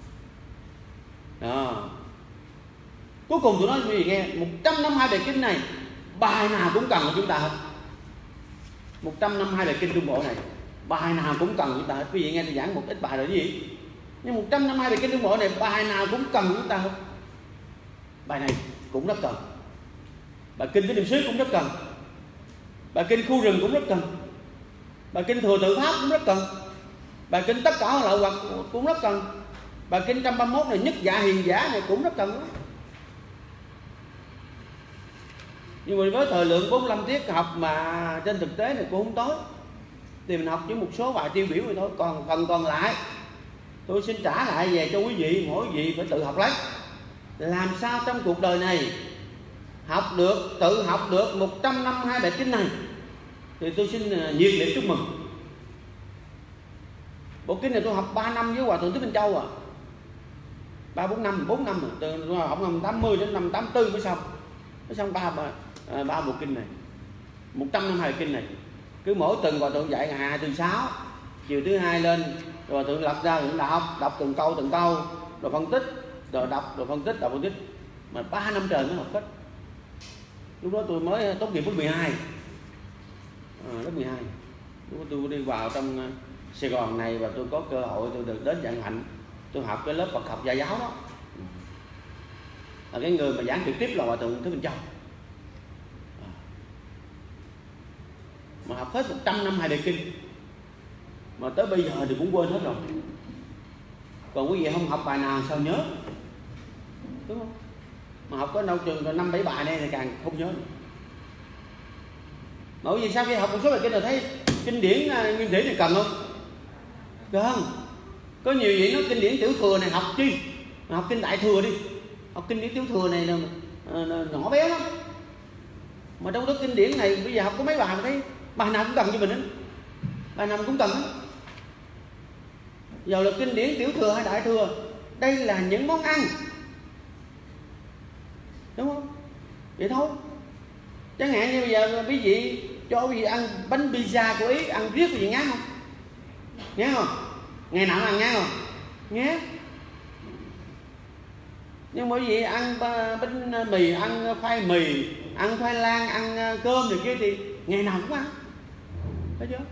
Đó. Cuối cùng tôi nói quý vị nghe, 152 bài kinh này bài nào cũng cần của chúng ta hết. 152 bài kinh Trung Bộ này bài nào cũng cần của chúng ta hết. Quý vị nghe tôi giảng một ít bài rồi gì, nhưng 152 bài kinh Trung Bộ này bài nào cũng cần của chúng ta hết. Bài này cũng rất cần, bài kinh Tứ Niệm xứ cũng rất cần, bài kinh Khu Rừng cũng rất cần, bài kinh Thừa Tự Pháp cũng rất cần, bài kinh Tất Cả Lợi Hoặc cũng rất cần, bài kinh 131 này Nhất Dạ Hiền Giả này cũng rất cần. Nhưng mà với thời lượng 45 tiết học mà trên thực tế này cũng không tối, thì mình học chỉ một số bài tiêu biểu rồi thôi. Còn phần còn lại tôi xin trả lại về cho quý vị, mỗi vị phải tự học lấy. Làm sao trong cuộc đời này tự học được 152 bài kinh này thì tôi xin nhiệt liệt chúc mừng. Bộ kinh này tôi học 3 năm với Hòa Thượng Thích Minh Châu 4 năm rồi. Từ học năm 80 đến năm 84 mới xong 3 bộ kinh này, 152 kinh này. Cứ mỗi tuần Hòa Thượng dạy ngày 2 thứ 6, chiều thứ 2 lên, rồi Hòa Thượng lập ra rồi đọc từng câu rồi phân tích, rồi đọc rồi phân tích. Mà 3 năm trời mới học hết. Lúc đó tôi mới tốt nghiệp lớp 12. Lớp 12. Lúc đó tôi đi vào trong Sài Gòn này và tôi có cơ hội tôi được đến Vạn Hạnh, tôi học cái lớp Phật học Gia giáo đó. Là cái người mà giảng trực tiếp là Hòa Thượng Thích Minh Châu. Mà học hết 152 bài kinh, mà tới bây giờ thì cũng quên hết rồi. Còn quý vị không học bài nào sao nhớ, đúng không? Mà học có đâu chừng 5-7 bài này thì càng không nhớ nữa. Mà quý vị sau khi học một số bài kinh rồi thấy kinh điển nguyên thủy thì cần không? Cần. Có nhiều vị nói kinh điển tiểu thừa này học chi, mà học kinh đại thừa đi. Học kinh điển tiểu thừa này là nhỏ bé lắm. Mà trong đó kinh điển này bây giờ học có mấy bài mà thấy bài nào cũng cần cho mình hết, bài nào cũng cần hết. Giờ là kinh điển tiểu thừa hay đại thừa, đây là những món ăn, đúng không? Vậy thôi. Chẳng hạn như bây giờ quý vị cho quý vị ăn bánh pizza của Ý, ăn riết quý vị ngán không? Ngán không? Ngày nào ăn ngán không? Ngán. Nhưng mà quý vị ăn bánh mì, ăn khoai mì, ăn khoai lang, ăn cơm này kia thì ngày nào cũng ăn. Thấy chưa?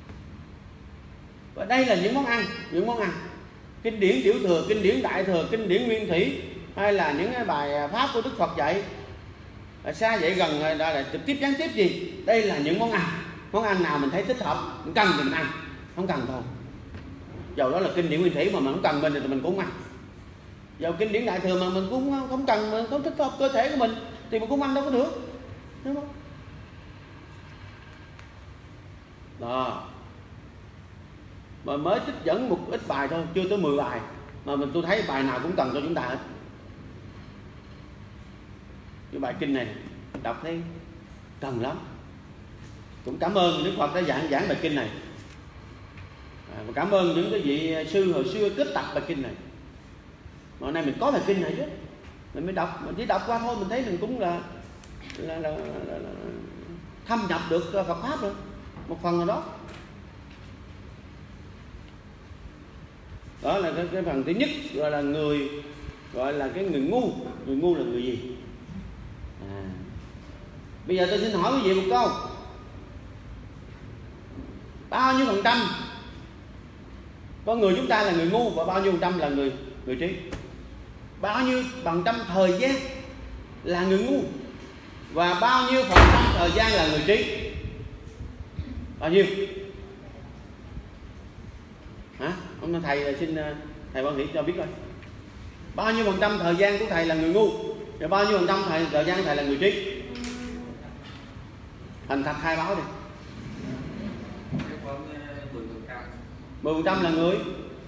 Và đây là những món ăn. Kinh điển tiểu thừa, kinh điển đại thừa, kinh điển nguyên thủy, hay là những cái bài pháp của Đức Phật dạy, xa vậy gần là trực tiếp gián tiếp gì. Đây là những món ăn. Món ăn nào mình thấy thích hợp, mình cần thì mình ăn, không cần thôi. Dầu đó là kinh điển nguyên thủy mà mình không cần mình thì mình cũng ăn. Dầu kinh điển đại thừa mà mình cũng không cần, mình không thích hợp cơ thể của mình thì mình cũng ăn đâu có được, đúng không? Đó. Mà mới trích dẫn một ít bài thôi, chưa tới 10 bài mà tôi thấy bài nào cũng cần cho chúng ta hết. Cái bài kinh này đọc thấy cần lắm. Cũng cảm ơn Đức Phật đã giảng bài kinh này. Và cảm ơn những cái vị sư hồi xưa kết tập bài kinh này. Mà hôm nay mình có bài kinh này chứ, mình mới đọc, mình chỉ đọc qua thôi mình thấy mình cũng là thâm nhập được Phật pháp rồi, một phần nào đó. Đó là cái phần thứ nhất, gọi là cái người ngu. Người ngu là người gì? Bây giờ tôi xin hỏi quý vị một câu, bao nhiêu phần trăm con người chúng ta là người ngu và bao nhiêu phần trăm là người trí? Bao nhiêu phần trăm thời gian là người ngu và bao nhiêu phần trăm thời gian là người trí? Bao nhiêu? Hả? Ông thầy xin thầy Văn Hiển cho biết coi. Bao nhiêu phần trăm thời gian của thầy là người ngu và bao nhiêu phần trăm thời gian của thầy là người trí? Thành thật khai báo đi. 10% là người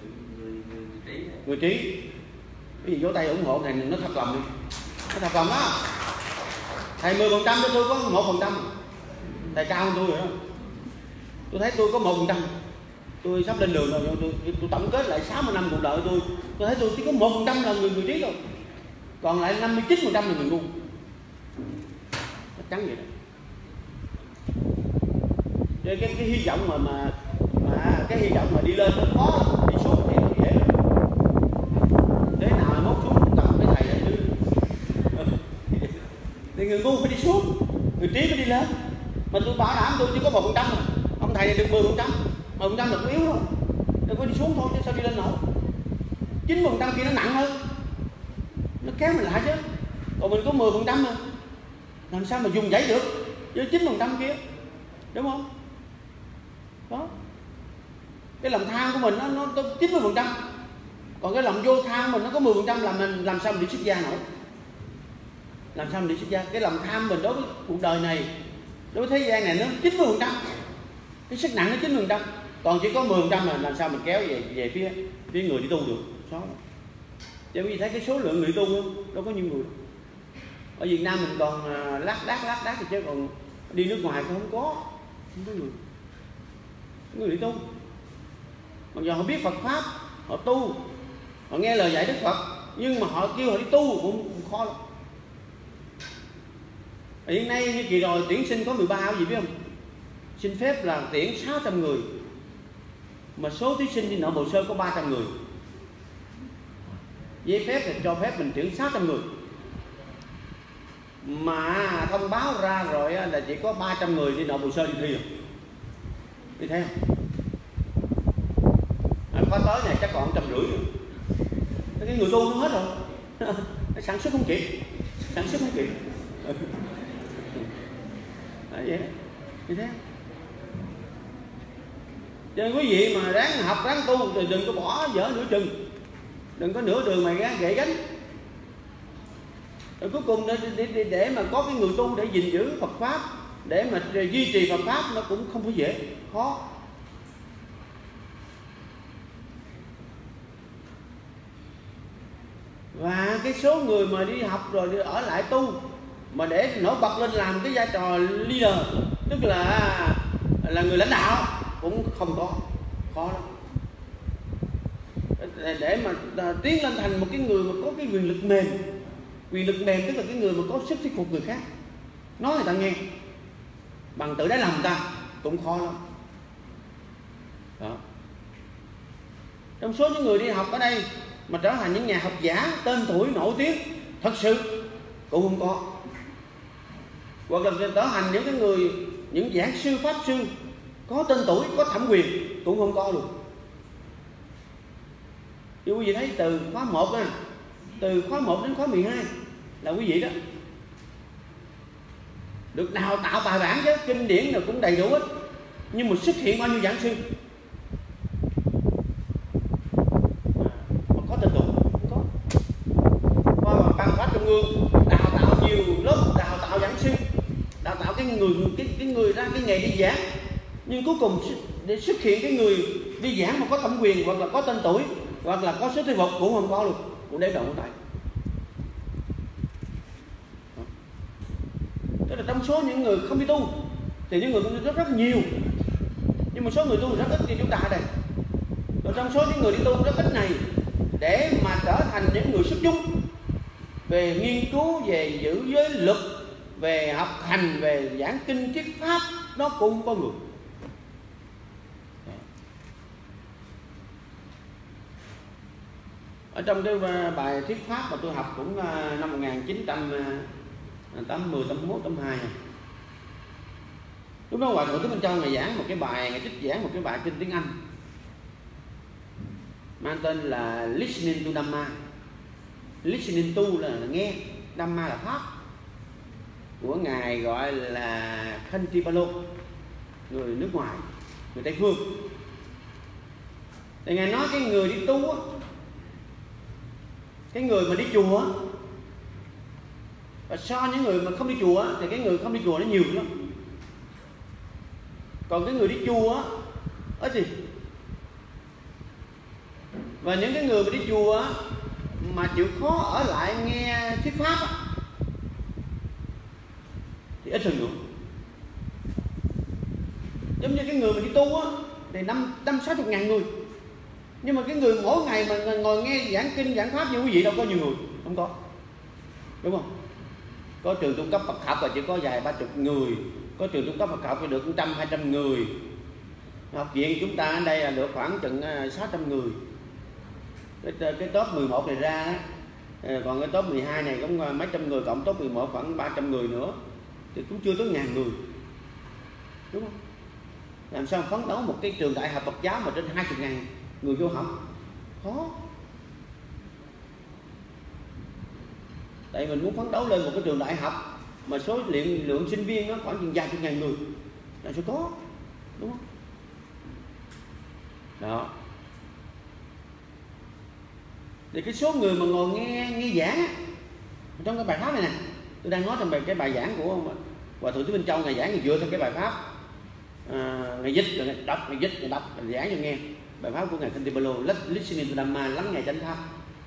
trí. Cái gì vỗ tay ủng hộ thầy nó thật lòng đi. Nó thật lòng đó. Thầy 10% cho tôi có 1%. Thầy cao hơn tôi rồi đó. Tôi thấy tôi có 1%. Tôi sắp lên đường rồi, tôi tổng kết lại 60 năm cuộc đời tôi thấy tôi chỉ có 1% là người trí thôi. Còn lại 59% là người ngu. Chắc chắn vậy đó. Cái hy vọng mà cái hy vọng mà đi lên nó khó lắm, đi xuống thì nó dễ lắm. Thế nào mốt xuống tập cái thầy này chứ. Thì người ngu phải đi xuống, người trí phải đi lên. Mà tôi bảo đảm tôi chỉ có 1% mà. Ông thầy này được 10%, 10% là cũng yếu thôi. Đừng có đi xuống thôi chứ sao đi lên nổi. 90% kia nó nặng hơn, nó kéo mình lại chứ. Còn mình có 10% mà làm sao mà dùng dãy được với 9% kia, đúng không? Đó. Cái lòng tham của mình nó 90%. Còn cái lòng vô tham mình nó có 10% là mình làm sao mình đi xuất gia nổi. Làm sao mình đi xuất gia? Cái lòng tham mình đối với cuộc đời này, đối với thế gian này nó 90%. Cái sức nặng nó 90%. Còn chỉ có 10% là làm sao mình kéo về phía người đi tu được. Số. Chứ quý vị thấy cái số lượng người đi tu không? Đâu có nhiều người. Ở Việt Nam mình còn lác đác thì chứ còn đi nước ngoài cũng không có người. Người đi tu. Mặc dù họ biết Phật pháp, họ tu, họ nghe lời dạy Đức Phật, nhưng mà họ kêu họ đi tu cũng khó lắm. Hiện nay như kỳ rồi tuyển sinh có 13 gì biết không? Xin phép là tuyển 600 người, mà số thí sinh đi nộp hồ sơ có 300 người. Giấy phép thì cho phép mình tuyển 600 người, mà thông báo ra rồi là chỉ có 300 người đi nộp hồ sơ đi thi rồi. Đi theo khóa tới này chắc còn 150 rồi. Cái người tu nó hết rồi. Nó sản xuất không kịp. Vậy như thế. Cho nên quý vị mà ráng học ráng tu thì đừng có bỏ dở nửa chừng. Đừng có nửa đường mà gãy gánh. Rồi cuối cùng để mà có cái người tu để gìn giữ Phật pháp, để mà duy trì Phật pháp nó cũng không phải dễ, khó. Và cái số người mà đi học rồi đi ở lại tu mà để nổi bật lên làm cái vai trò leader, tức là người lãnh đạo cũng không có, khó lắm. Để mà tiến lên thành một cái người mà có cái quyền lực mềm tức là cái người mà có sức thuyết phục người khác, nói người ta nghe bằng tự đáy lòng người ta cũng khó lắm. Đó. Trong số những người đi học ở đây mà trở thành những nhà học giả tên tuổi nổi tiếng thật sự cũng không có. Hoặc là trở thành những cái người, những giảng sư pháp sư có tên tuổi, có thẩm quyền cũng không có luôn. Chứ quý vị thấy từ khóa 1 á, từ khóa 1 đến khóa 12 là quý vị đó được đào tạo bài bản chứ, kinh điển rồi cũng đầy đủ hết, nhưng mà xuất hiện bao nhiêu giảng sư mà có tên tuổi? Không có. Qua ban pháp trung ương đào tạo nhiều lớp, đào tạo giảng sư, đào tạo cái người ra cái nghề đi giảng, nhưng cuối cùng để xuất hiện cái người đi giảng mà có thẩm quyền hoặc là có tên tuổi hoặc là có sức thuyết phục cũng không có luôn, cũng để đầu tay. Tức là trong số những người không đi tu thì những người tu rất nhiều, nhưng một số người tu rất ít như chúng ta ở đây. Rồi trong số những người đi tu rất ít này để mà trở thành những người xuất chúng về nghiên cứu, về giữ giới luật, về học hành, về giảng kinh thuyết pháp, nó cũng có người. Ở trong cái bài thuyết pháp mà tôi học cũng năm 1980, 81, 82. Lúc đó Hòa Thượng Thích Minh Châu Ngài giảng một cái bài, Ngài trích giảng một cái bài kinh tiếng Anh mang tên là Listening to Dhamma. Listening to là nghe, Dhamma là pháp, của Ngài gọi là Khantipalo, người nước ngoài, người Tây phương. Thì Ngài nói cái người đi tu á, cái người mà đi chùa á, và so những người mà không đi chùa á, thì cái người không đi chùa nó nhiều lắm. Còn cái người đi chùa á, ít gì. Và những cái người mà đi chùa á, mà chịu khó ở lại nghe thuyết pháp á, thì ít hơn nữa. Giống như cái người mà đi tu á, thì 50-60 ngàn người. Nhưng mà cái người mỗi ngày mà ngồi nghe giảng kinh, giảng pháp như quý vị đâu có nhiều người. Không có. Đúng không? Có trường trung cấp Phật học là chỉ có vài 30 người. Có trường trung cấp Phật học thì được 100-200 người. Học viện chúng ta ở đây là được khoảng chừng 600 người. Cái top 11 này ra đó. Còn cái top 12 này cũng mấy trăm người, cộng top 11 khoảng 300 người nữa, thì cũng chưa tới 1000 người. Đúng không? Làm sao phấn đấu một cái trường đại học Phật giáo mà trên 20.000 người vô học? Khó. Tại mình muốn phấn đấu lên một cái trường đại học mà số lượng sinh viên nó khoảng chừng vài chục ngàn người là sẽ có. Đúng không? Đó. Thì cái số người mà ngồi nghe giảng trong cái bài pháp này nè, tôi đang nói trong cái bài giảng của Hòa Thượng Thích Minh Châu, Ngài giảng thì dựa theo cái bài pháp, Ngài dịch rồi Ngài đọc, Ngài dịch, Ngài đọc, Ngài giảng cho nghe. Bài pháp của Ngài Khantipalo, Listening to Dhamma, lắng nghe chánh pháp.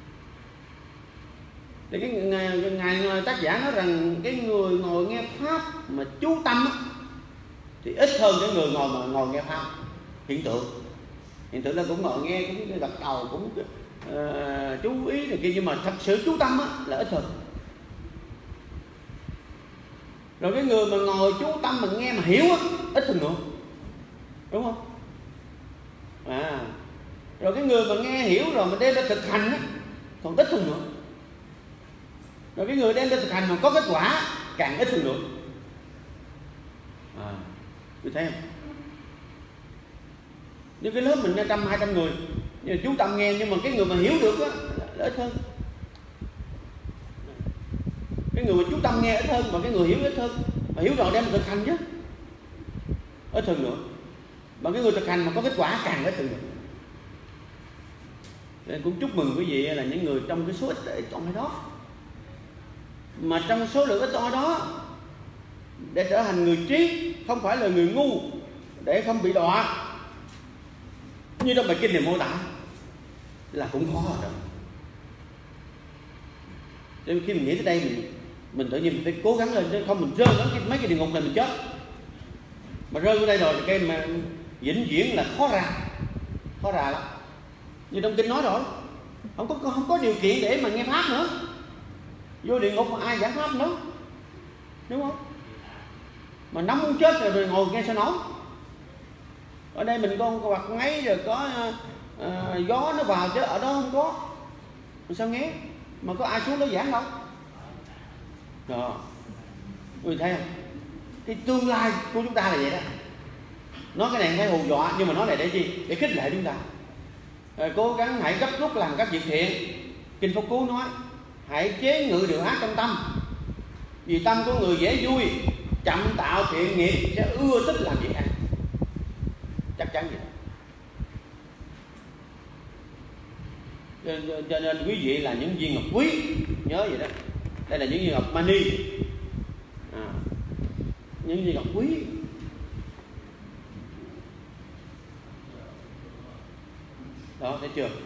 Thì cái ngài tác giả nói rằng cái người ngồi nghe pháp mà chú tâm á, thì ít hơn cái người ngồi nghe pháp. Hiện tượng là cũng ngồi nghe, cũng gật đầu, cũng chú ý này kia, nhưng mà thật sự chú tâm á, là ít hơn. Rồi cái người mà ngồi chú tâm mà nghe mà hiểu á, ít hơn nữa. Đúng không? Rồi cái người mà nghe hiểu rồi mà đem ra thực hành á, còn ít hơn nữa. Rồi cái người đem ra thực hành mà có kết quả càng ít hơn nữa. Tôi thấy không? Như cái lớp mình 100-200 người, nhưng chú tâm nghe, nhưng mà cái người mà hiểu được á là ít hơn. Cái người mà chú tâm nghe ít hơn, mà cái người hiểu ít hơn. Mà hiểu rồi đem thực hành chứ, ít hơn nữa. Mà cái người thực hành mà có kết quả càng ít hơn nữa. Nên cũng chúc mừng quý vị là những người trong cái số ít trong đó. Mà trong số lượng ít ỏi đó, để trở thành người trí, không phải là người ngu, để không bị đọa như trong bài kinh này mô tả, là cũng khó rồi. Nên khi mình nghĩ tới đây, mình tự nhiên mình phải cố gắng lên, chứ không mình rơi đến mấy cái địa ngục này mình chết. Mà rơi ở đây rồi thì cái mà vĩnh viễn là khó ra lắm. Như trong kinh nói rồi, không có điều kiện để mà nghe pháp nữa. Vô địa ngục mà ai giảng pháp nữa, đúng không? Mà nóng muốn chết rồi ngồi nghe sao nổi. Ở đây mình có quạt máy rồi có gió nó vào, chứ ở đó không có, mình sao nghe? Mà có ai xuống đó giảng đâu. Rồi, quý vị thấy không? Cái tương lai của chúng ta là vậy đó. Nói cái này không phải hù dọa, nhưng mà nói này để gì? Để khích lệ chúng ta. Cố gắng hãy gấp rút làm các việc thiện. Kinh Pháp Cú nói hãy chế ngự điều ác trong tâm, vì tâm của người dễ vui, chậm tạo thiện nghiệp sẽ ưa thích làm việc ác. Chắc chắn vậy. Cho nên quý vị là những viên ngọc quý, nhớ vậy đó. Đây là những viên ngọc mani, những viên ngọc quý. Đó, thấy chưa?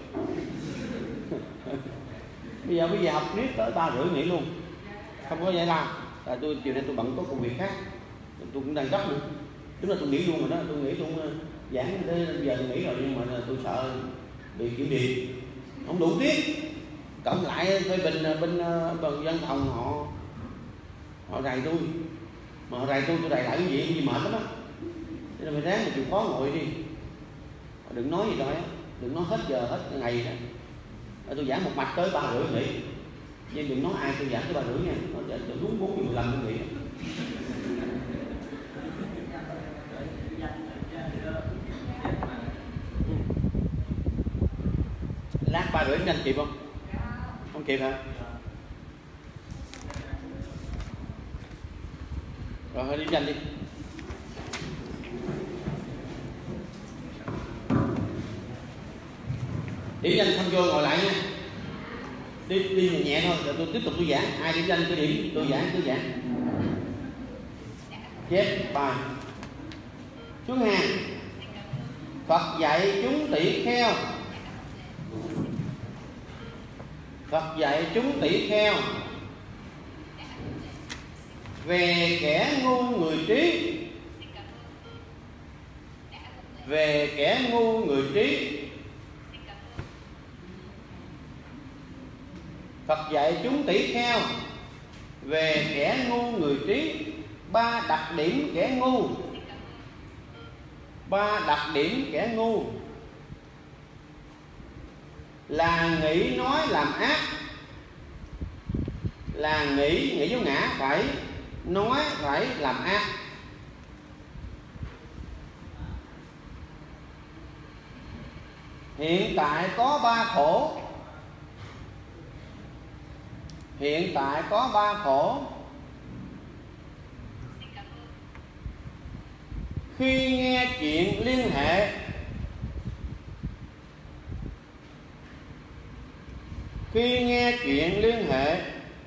Bây giờ học tiếp tới 3:30 nghỉ luôn, không có giải lao. Tại tôi chiều nay tôi bận có công việc khác, tôi cũng đang gấp nữa. Đúng là tôi nghỉ luôn rồi đó, tôi nghĩ tôi giảng tới giờ tôi nghỉ rồi, nhưng mà tôi sợ bị kiểm điểm không đủ tiết, cộng lại phê bình bên Văn Phòng họ rầy tôi, mà họ rầy tôi rầy lại cái gì mệt lắm á, cho nên phải ráng mà chịu khó ngồi đi, đừng nói gì rồi á, đừng nói hết giờ hết ngày đó. Tôi giảng một mạch tới 3:30 nghỉ, nhưng đừng nói ai tôi giảng tới 3:30 nha, nó để đúng 4:15 tôi nghỉ. Lát 3:30 nhanh kịp không? Không kịp hả? Rồi thôi đi nhanh đi. Điểm danh không vô ngồi lại nha. Đi nhẹ nhẹ thôi, rồi tôi tiếp tục tôi giảng. Ai điểm danh cứ điểm, tôi giảng. Chép bài. Xuống hàng. Phật dạy chúng tỷ kheo. Phật dạy chúng tỷ kheo về kẻ ngu người trí. Về kẻ ngu người trí. Phật dạy chúng tỷ kheo về kẻ ngu người trí. 3 đặc điểm kẻ ngu. 3 đặc điểm kẻ ngu là nghĩ nói làm ác. Là nghĩ vô ngã, phải nói phải làm ác. Hiện tại có 3 khổ. Hiện tại có 3 khổ. Khi nghe chuyện liên hệ. Khi nghe chuyện liên hệ.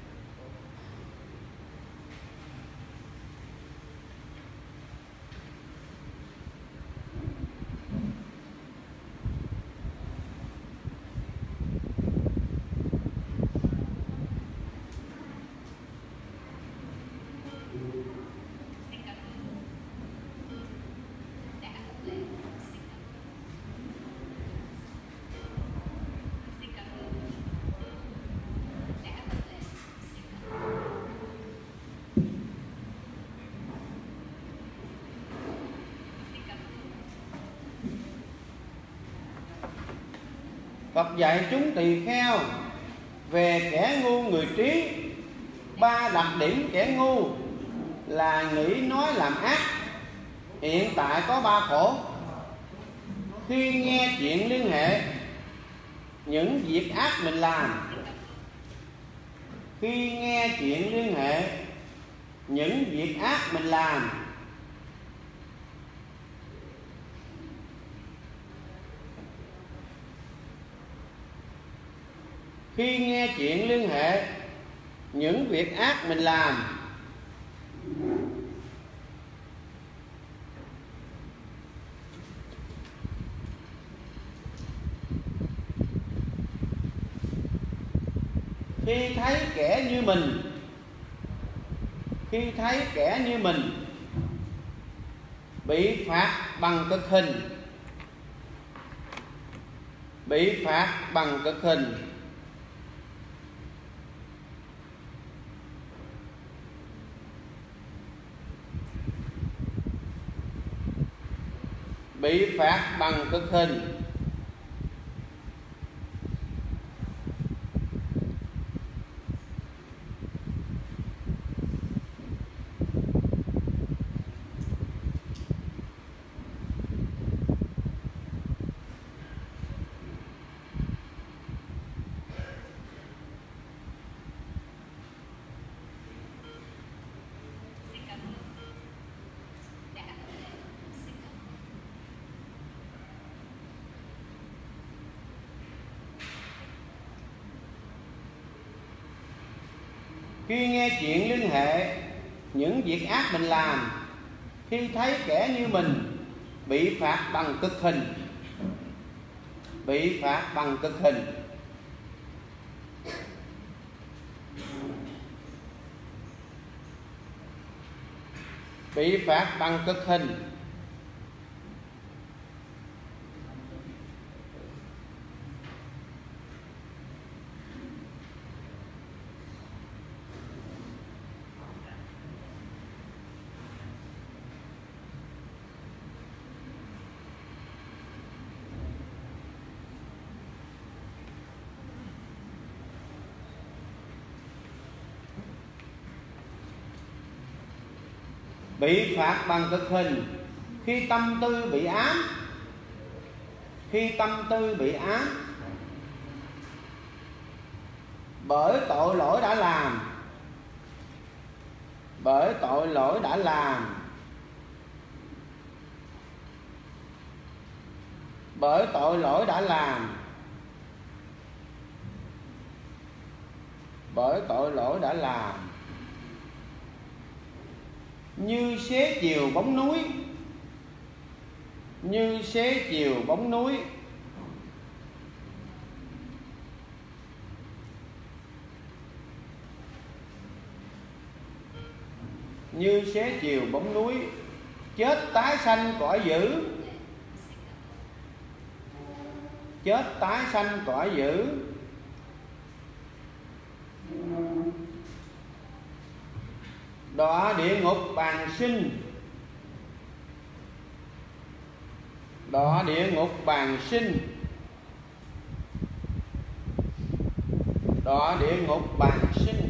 Phật dạy chúng tỳ kheo về kẻ ngu người trí. 3 đặc điểm kẻ ngu là nghĩ nói làm ác. Hiện tại có 3 khổ. Khi nghe chuyện liên hệ những việc ác mình làm. Khi nghe chuyện liên hệ những việc ác mình làm. Khi nghe chuyện liên hệ những việc ác mình làm. Khi thấy kẻ như mình. Khi thấy kẻ như mình bị phạt bằng cực hình. Bị phạt bằng cực hình. Bị phạt bằng cực hình. Khi nghe chuyện liên hệ những việc ác mình làm. Khi thấy kẻ như mình bị phạt bằng cực hình. Bị phạt bằng cực hình. Bị phạt bằng cực hình. bị phạt bằng cực hình khi tâm tư bị ám, khi tâm tư bị ám bởi tội lỗi đã làm, bởi tội lỗi đã làm, bởi tội lỗi đã làm, bởi tội lỗi đã làm. Như xế chiều bóng núi, như xế chiều bóng núi, như xế chiều bóng núi, chết tái sanh cõi dữ, chết tái sanh cõi dữ. Đọa địa ngục bàn sinh, đọa địa ngục bàn sinh, đọa địa ngục bàn sinh.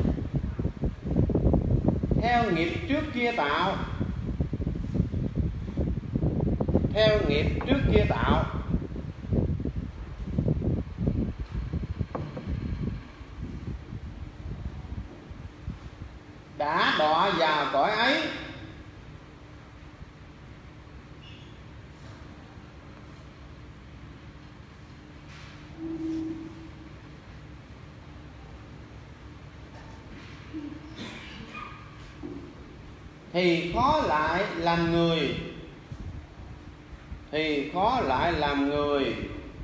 Theo nghiệp trước kia tạo, theo nghiệp trước kia tạo, đã đọa vào cõi ấy. Thì khó lại làm người, thì khó lại làm người,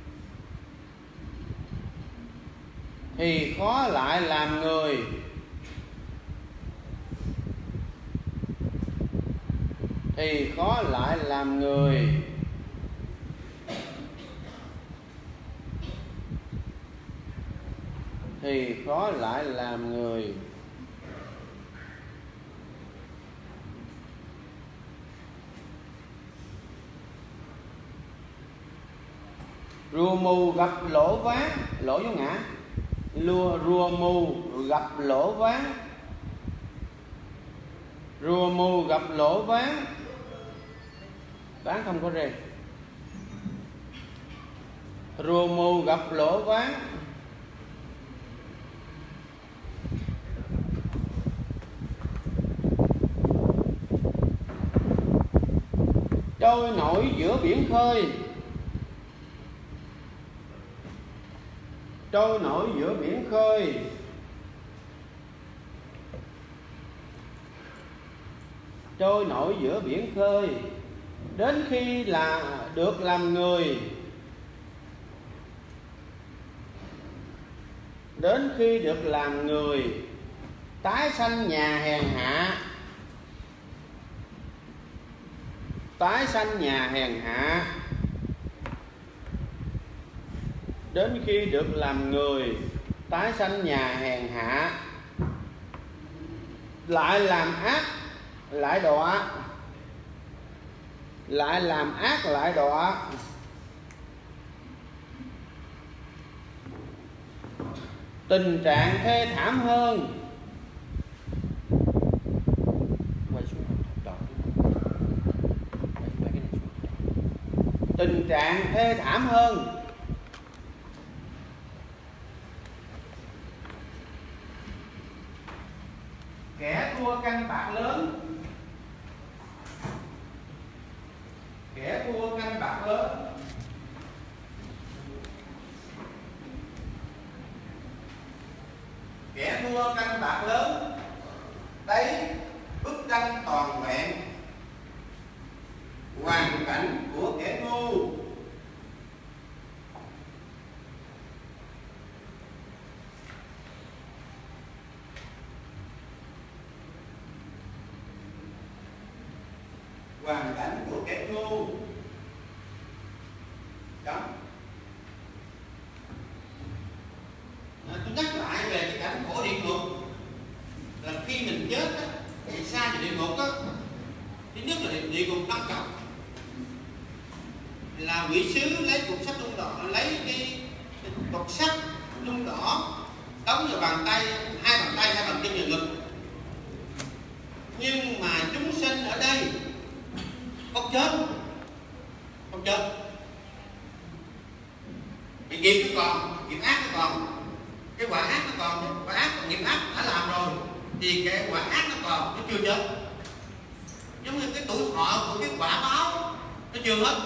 thì khó lại làm người. Thì khó lại làm người. Thì khó lại làm người. Rùa mù gặp lỗ ván, lỗ vô ngã. Rùa mù gặp lỗ ván, rùa mù gặp lỗ ván, ván không có rê. Rùa mù gặp lỗ ván, trôi nổi giữa biển khơi, trôi nổi giữa biển khơi. Trôi nổi giữa biển khơi, đến khi là được làm người, đến khi được làm người, tái sanh nhà hèn hạ, tái sanh nhà hèn hạ. Đến khi được làm người, tái sanh nhà hèn hạ, lại làm ác, lại đọa, lại làm ác, lại đọa. Tình trạng thê thảm hơn. Tình trạng thê thảm hơn. Kẻ thua canh bạc lớn, kẻ thua canh bạc lớn, kẻ thua canh bạc lớn, đấy bức tranh toàn vẹn hoàn cảnh của kẻ ngu. Hoàn cảnh của kẻ ngu. Đó. Tôi nhắc lại về cái cảnh khổ địa ngục là khi mình chết á, thì xa về địa ngục á, thứ nhất là địa ngục năm cọc, là quỷ sứ lấy cục sắt nung đỏ, lấy cái cục sắt nung đỏ đóng vào bàn tay, hai bàn chân vào ngực, Nhưng mà chúng sinh ở đây không chết, không chết. Bị nghiệp nó còn, nghiệp ác nó còn, cái quả ác nó còn, quả ác nghiệp ác đã làm rồi thì cái quả ác nó còn, nó chưa chết. Giống như cái tuổi thọ của cái quả báo nó chưa hết,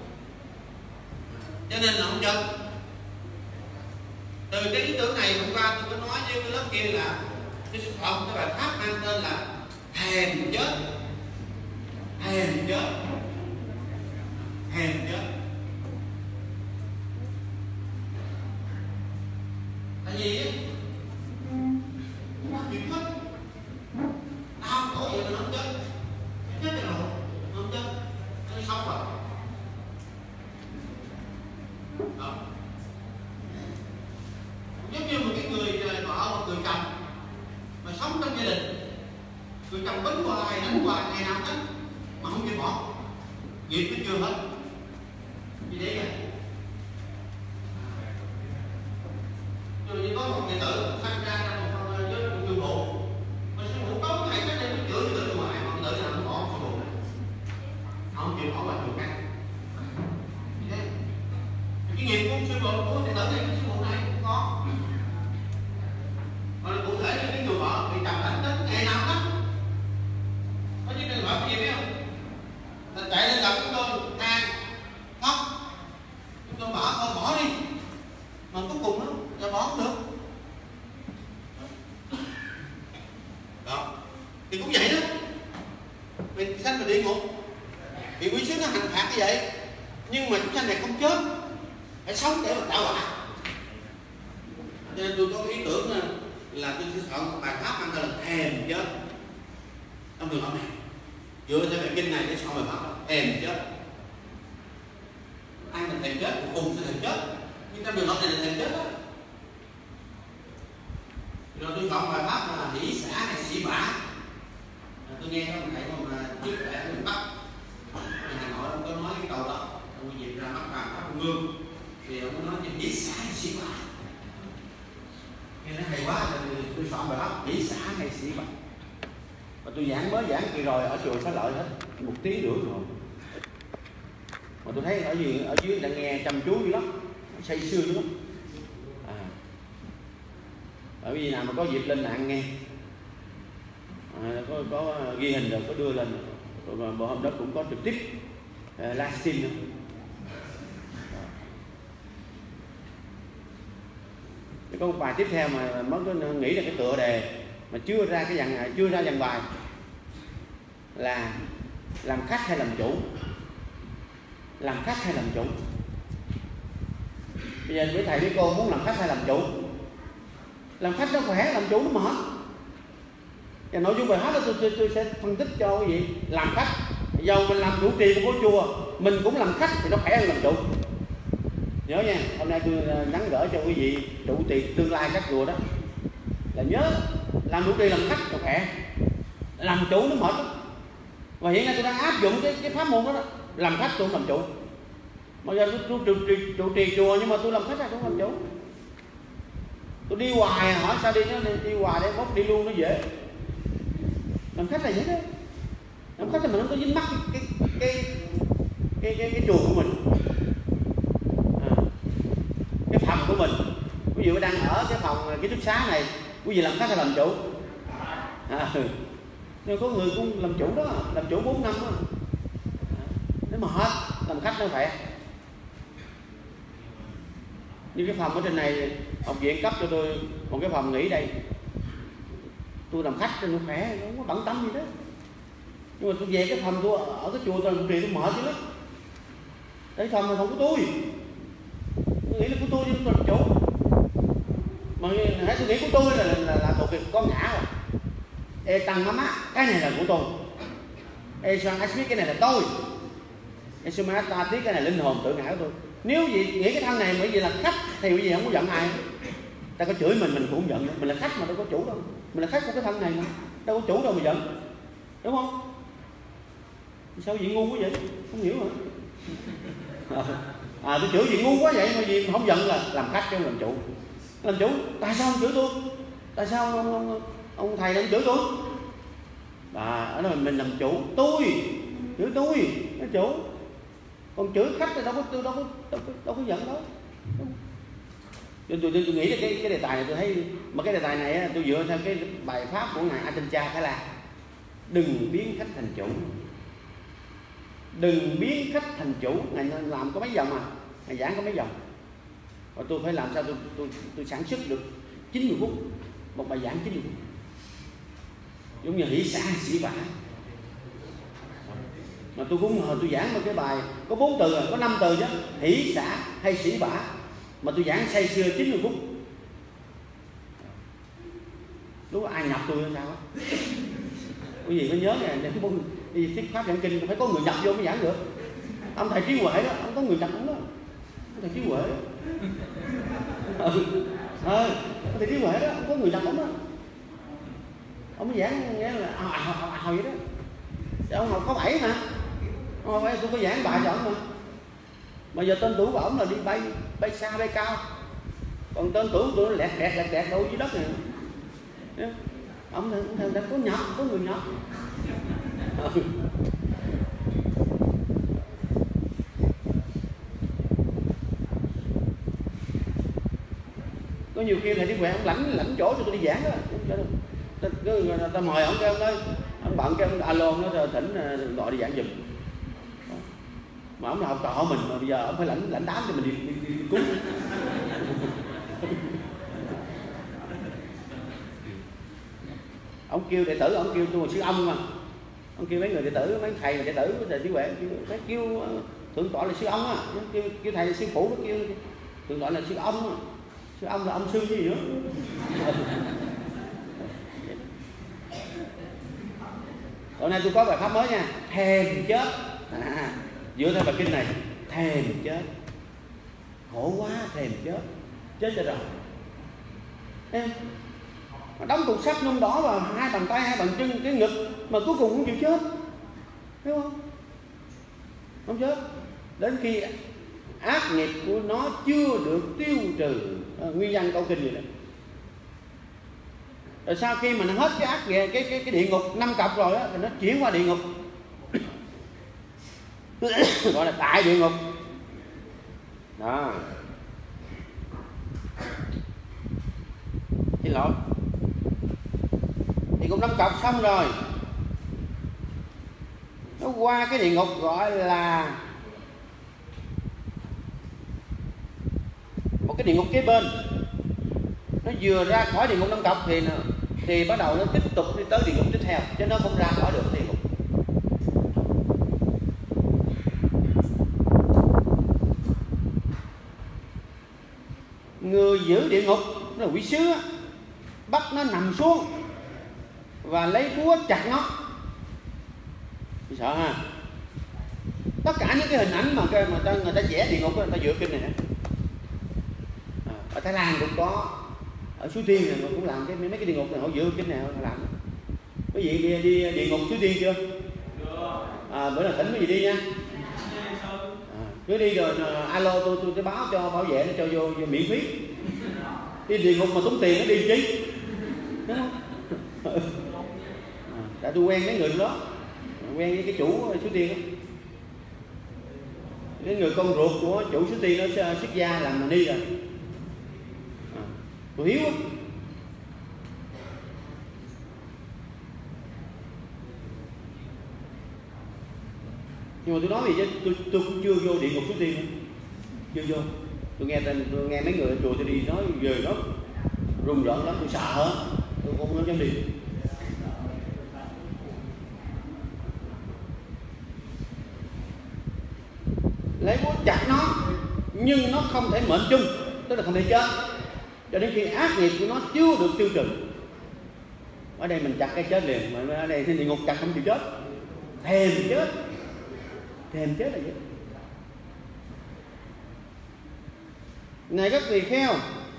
cho nên là không chết. Từ cái ý tưởng này hôm qua tôi có nói với cái lớp kia là cái sự học cái bài pháp mang tên là thèm chết, thèm chết, thèm chết. Tại vì á, nó chịu hết, đau khổ vậy mà nó không chết, chết rồi nó không chết, nó sống rồi. Đó. Giống như một cái người vợ một người chồng mà sống trong gia đình, người chồng bính hoài đánh hoài ngày nào đánh mà không chịu bỏ, nghiệp nó chưa hết. Như thế này. Rồi như có một người tử sinh ra trong một trường bộ, mà sư phụ có ngày cái đêm chữa cho tử ngoài mà tử nào cũng bỏ sư phụ, không chịu bỏ vào trường khác. Như thế. Cái nghiệp của sư phụ của thầy tử này, sư phụ này cũng có. Mà cụ thể như cái người vợ bị chồng đánh đến ngày nào đó, có những trường hợp gì biết không? Là chạy lên gặp chúng tôi than khóc, chúng tôi bảo thôi bỏ đi, mà cuối cùng đó là bỏ không được. Đó thì cũng vậy đó, mình sanh vào địa ngục thì quý sứ nó hành phạt như vậy, nhưng mà chúng sanh này không chết, phải sống để mà tạo quả. Cho nên tôi có ý tưởng là tôi sẽ soạn một bài pháp mang tên là thèm chết. Trong trường hợp này dựa theo bài kinh này để soạn bài pháp là thèm chết. Ai là thèm chết cùng sẽ thèm chết, nhưng trong trường hợp này là thèm chết đó. Rồi tôi soạn bài pháp là hỷ xả hay sĩ bả. Tôi nghe các thầy mà trước tại ở miền Bắc, Hà Nội ông có nói cái câu đó, ông dịch ra Bắc Vàng Pháp Trung Ương thì ông có nói hỷ xả hay sĩ bả. Nghe nó hay quá, tôi soạn bài pháp hỷ xả hay sĩ bả. Và tôi mới giảng kỳ rồi ở chùa Xá Lợi hết 1 tiếng rưỡi rồi. Mà tôi thấy ở dưới đang nghe chăm chú dữ lắm, say sưa lắm. Bởi vì nào mà có dịp lên mạng nghe, có ghi hình rồi có đưa lên, rồi bữa hôm đó cũng có trực tiếp livestream nữa. Có một bài tiếp theo mà mới có nghĩ là cái tựa đề mà chưa ra dàn bài là làm khách hay làm chủ. Làm khách hay làm chủ. Bây giờ với thầy với cô muốn làm khách hay làm chủ? Làm khách nó khỏe, làm chủ nó mệt. Và nội dung bài hát đó tôi sẽ phân tích cho quý vị. Làm khách, dầu mình làm chủ trì của chùa, mình cũng làm khách thì nó khỏe hơn làm chủ. Nhớ nha, hôm nay tôi nhắn gửi cho quý vị trụ trì tương lai các chùa đó là nhớ làm chủ trì làm khách nó khỏe, làm chủ nó mệt lắm. Và hiện nay tôi đang áp dụng cái pháp môn đó, làm khách tôi không làm chủ. Bây giờ tôi trụ trì chùa nhưng mà tôi làm khách là tôi không làm chủ. Tôi đi hoài hỏi sao đi, nó đi hoài để bốc đi luôn nó dễ. Làm khách là vậy đó. Làm khách là mình không có dính mắc cái chùa của mình, cái phòng của mình. Ví dụ đang ở cái phòng ký túc xá này, quý vị làm khách hay làm chủ? Nhưng có người cũng làm chủ đó, làm chủ 4 năm đó. Nếu mà hết làm khách nó khỏe. Như cái phòng ở trên này học viện cấp cho tôi một cái phòng nghỉ đây, tôi làm khách cho nó khỏe, nó không có bận tâm gì đó. Nhưng mà tôi về cái phòng tôi ở cái chùa tôi trì tôi mệt chứ lắm. Cái phòng này phòng của tôi nghĩ là của tôi chứ tôi làm chủ. Mà hãy tôi nghĩ của tôi là thuộc việc có ngã rồi. Ê tăng má, cái này là của tôi. Ê sang biết cái này là tôi. Ê sư má ta tiếc cái này linh hồn tự ngã của tôi. Nếu gì nghĩ cái thân này bởi vì là khách thì quý vị không có giận ai. Ta có chửi mình cũng không giận nữa. Mình là khách mà đâu có chủ đâu. Mình là khách của cái thân này mà, đâu có chủ đâu mà giận. Đúng không? Sao gì ngu quá vậy? Không hiểu hả? Tôi chửi gì ngu quá vậy mà gì không giận là làm khách chứ không làm chủ. Làm chủ, tại sao không chửi tôi? Tại sao ông thầy lại chửi tôi? ở đó mình làm chủ, tôi chửi tôi nó chủ, còn chửi khách thì đâu có giận đâu. Tôi nghĩ là cái đề tài này tôi thấy, mà cái đề tài này tôi dựa theo cái bài pháp của ngài Ajahn Thái Lan. Đừng biến khách thành chủ, đừng biến khách thành chủ. Ngài làm có mấy dòng ngài giảng có mấy dòng, và tôi phải làm sao tôi sản xuất được 90 phút một bài giảng 90 phút, giống như hỷ xả sĩ vả. Mà tôi cũng ngờ tôi giảng một cái bài có 4 từ có 5 từ chứ, hỷ xả hay sĩ vả, mà tôi giảng say sưa 90 phút. Lúc ai nhập tôi hay sao á? Cái gì có nhớ nè, để cái đi thuyết pháp giảng kinh phải có người nhập vô mới giảng được. Ông thầy Trí Huệ đó, ông có người nhập ông đó, ông thầy Trí Huệ đó. Ông thầy Trí Huệ đó, ông có người nhập ông đó. Ông mới giảng nghe là hồi vậy đó. Thì ông học có 7 mà. Ông học 7 tôi có giảng bài cho ông mà. Mà giờ tên tuổi của ông là đi bay xa bay cao. Còn tên tuổi của tôi nó lẹt đâu dưới đất này. Ông đã có nhập, có người nhập. Có nhiều khi thầy Trí Huệ ông lãnh chỗ cho tôi đi giảng đó. Ta mời ông, cái ông nói ông bận, cái ông alo nó thỉnh gọi đi giảng giùm. Mà ông là học trò mình, mà bây giờ ông phải lãnh đám cho mình đi cúng. Ông kêu đệ tử, ông kêu tôi là sư ông mà. Ông kêu mấy người đệ tử, mấy thầy đệ tử của thầy Trí Huệ kêu thượng tọa là sư ông á, kêu thầy là sư phụ, nó kêu thượng tọa là sư ông á. Sư ông là ông sư gì nữa. Hôm nay tôi có bài pháp mới nha, thèm chết. Dựa theo bài kinh này, thèm chết, khổ quá, thèm chết cho rồi. Em đóng cục sắt nung đỏ vào 2 bàn tay 2 bàn chân cái ngực mà cuối cùng cũng chịu chết, thấy không? Không chết đến khi ác nghiệp của nó chưa được tiêu trừ. Nguyên văn câu kinh gì đấy. Rồi sau khi mà nó hết cái ác nghiệp, cái địa ngục 5 cặp rồi đó, thì nó chuyển qua địa ngục gọi là đại địa ngục đó. Xin lỗi, địa ngục 5 cặp xong rồi nó qua cái địa ngục gọi là một cái địa ngục kế bên. Nó vừa ra khỏi địa ngục 5 cặp thì bắt đầu nó tiếp tục đi tới địa ngục tiếp theo, chứ nó không ra khỏi được địa ngục. Người giữ địa ngục là quỷ sứ, bắt nó nằm xuống và lấy búa chặt nó. Sợ ha. Tất cả những cái hình ảnh mà người ta vẽ địa ngục người ta dựa kinh này. Ở Thái Lan cũng có, ở Suối Tiên này cũng làm cái mấy cái địa ngục này, họ dựa kinh này họ làm. Quý vị đi địa ngục Suối Tiên chưa? Bữa nào thỉnh quý vị đi nha. Cứ đi rồi alo tôi báo cho bảo vệ nó cho vô miễn phí. Đi địa ngục mà tốn tiền nó đi chi? Đúng không? Tại tôi quen mấy người đó, quen với cái chủ Suối Tiên đó. Cái người con ruột của chủ Suối Tiên nó xuất gia làm mà ni rồi. Tôi hiếu á. Nhưng mà tôi nói gì chứ tôi cũng chưa vô địa ngục Suối Tiên nữa. Chưa vô. Tôi nghe mấy người ở chùa tôi đi nói về nó rùng rợn lắm, tôi sợ, tôi không dám đi. Lấy búa chặt nó nhưng nó không thể mệnh chung, tức là không thể chết, cho đến khi ác nghiệp của nó chưa được tiêu trừ. Ở đây mình chặt cái chết liền, mà ở đây thì địa ngục chặt không chịu chết, thèm chết là gì? Này các tỳ kheo,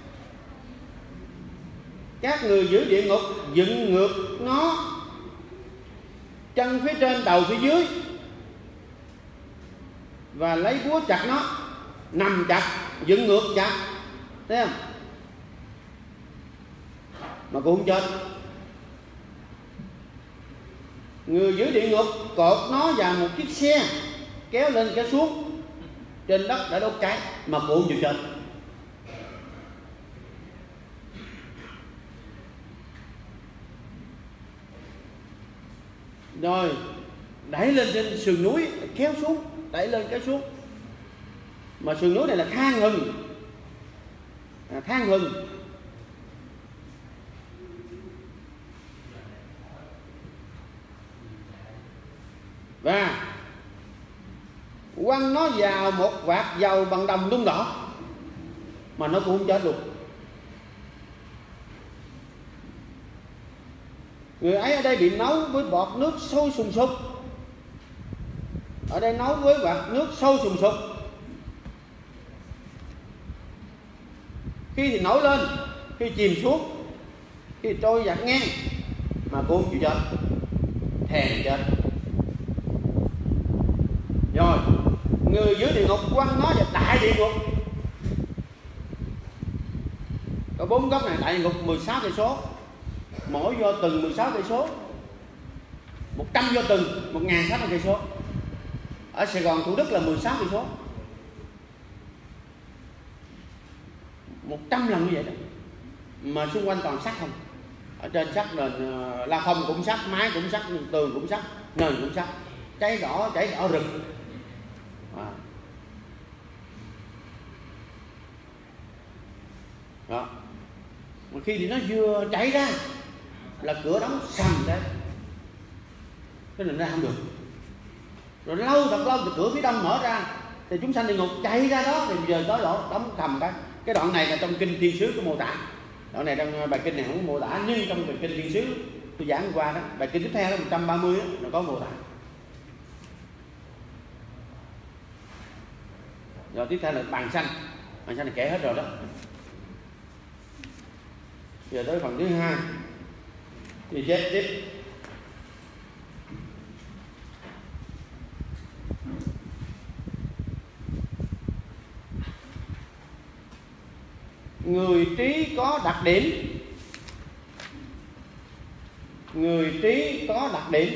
các người giữ địa ngục dựng ngược nó, chân phía trên đầu phía dưới, và lấy búa chặt nó, nằm chặt, dựng ngược chặt, thấy không? Mà cũng không chết. Người giữ địa ngục cột nó vào một chiếc xe kéo lên kéo xuống, trên đất đã đốt cháy mà cụ chịu chết. Rồi đẩy lên trên sườn núi kéo xuống, đẩy lên kéo xuống. Mà sườn núi này là than hừng, than hừng. Và quăng nó vào một vạt dầu bằng đồng đun đỏ mà nó cũng không chết luôn. Người ấy ở đây bị nấu với bọt nước sôi sùng sục. Ở đây nấu với bọt nước sôi sùng sục. Khi thì nổi lên, khi chìm xuống, khi trôi giặt ngang, mà cũng không chịu chết, thèm chết. Rồi người dưới địa ngục quăng nó vào đại địa ngục. Có 4 góc này, đại địa ngục 16 cây số, mỗi vô từng 16 cây số, 100 vô từng 1.600 cây số. Ở Sài Gòn, Thủ Đức là 16 cây số, 100 lần như vậy đó. Mà xung quanh toàn sắt không. Ở trên sắt nền la phong cũng sắt, mái cũng sắt, tường cũng sắt, nền cũng sắt, cháy đỏ rực. Đó. Mà khi thì nó vừa cháy ra là cửa đóng sầm đấy, cái này ra không được. Rồi thật lâu thì cửa phía đông mở ra thì chúng sanh địa ngục chạy ra đó, thì giờ tới đó đóng thầm cái đoạn này là trong kinh Thiên Sứ có mô tả. Đoạn này trong bài kinh này không có mô tả, nhưng trong bài kinh Thiên Sứ tôi giảng qua đó, bài kinh tiếp theo đó 130 đó, nó có mô tả. Rồi tiếp theo là bàn xanh này kể hết rồi đó. Giờ tới phần thứ hai thì chết tiếp. Người trí có đặc điểm. Người trí có đặc điểm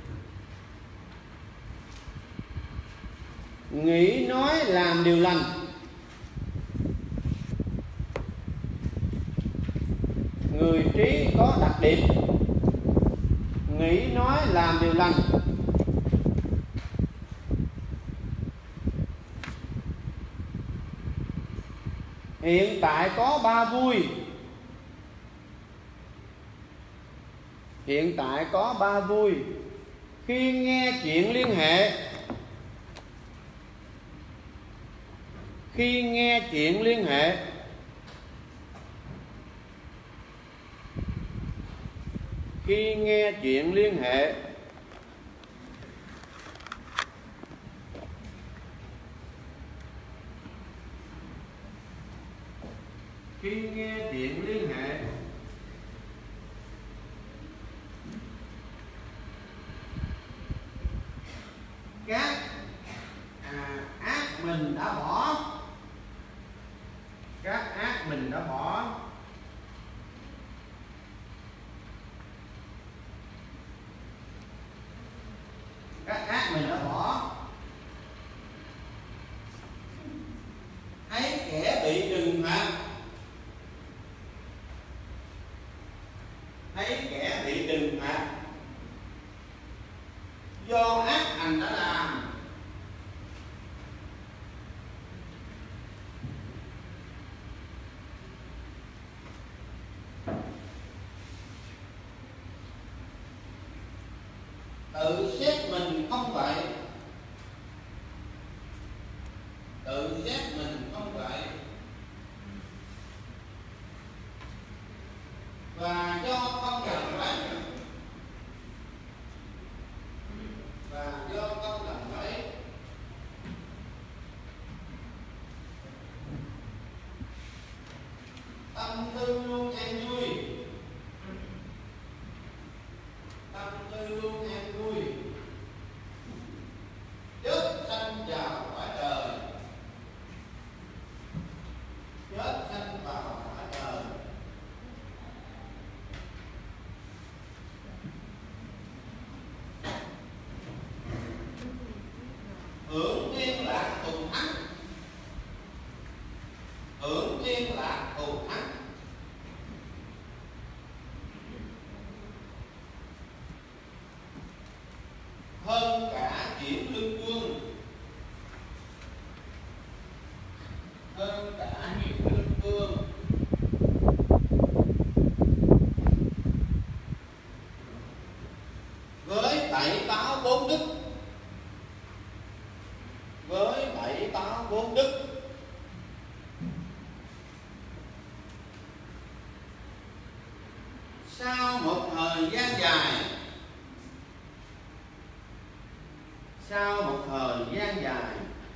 nghĩ nói làm điều lành. Người trí có đặc điểm nghĩ nói làm điều lành. Hiện tại có 3 vui. Hiện tại có 3 vui. Khi nghe chuyện liên hệ. Khi nghe chuyện liên hệ. Khi nghe chuyện liên hệ. Khi nghe chuyện liên hệ. Các ác mình đã bỏ. Các ác mình đã bỏ. Các ác mình đã bỏ. Thấy kẻ bị trừng phạt. Thấy kẻ bị trừng phạt do ác hành đã làm. Tự xét mình không vậy. Tự xét mình không vậy. Và do không làm vậy. Và do không làm vậy. Tâm tư luôn an vui. Tâm tư luôn an vui. Chết sanh vào cõi trời. Chết sanh vào cõi trời. hơn cả chuyển lương quân, hơn cả chuyển lương quân. Với bảy báo bốn đức, với bảy báo bốn đức, sau một thời gian dài, sau một thời gian dài,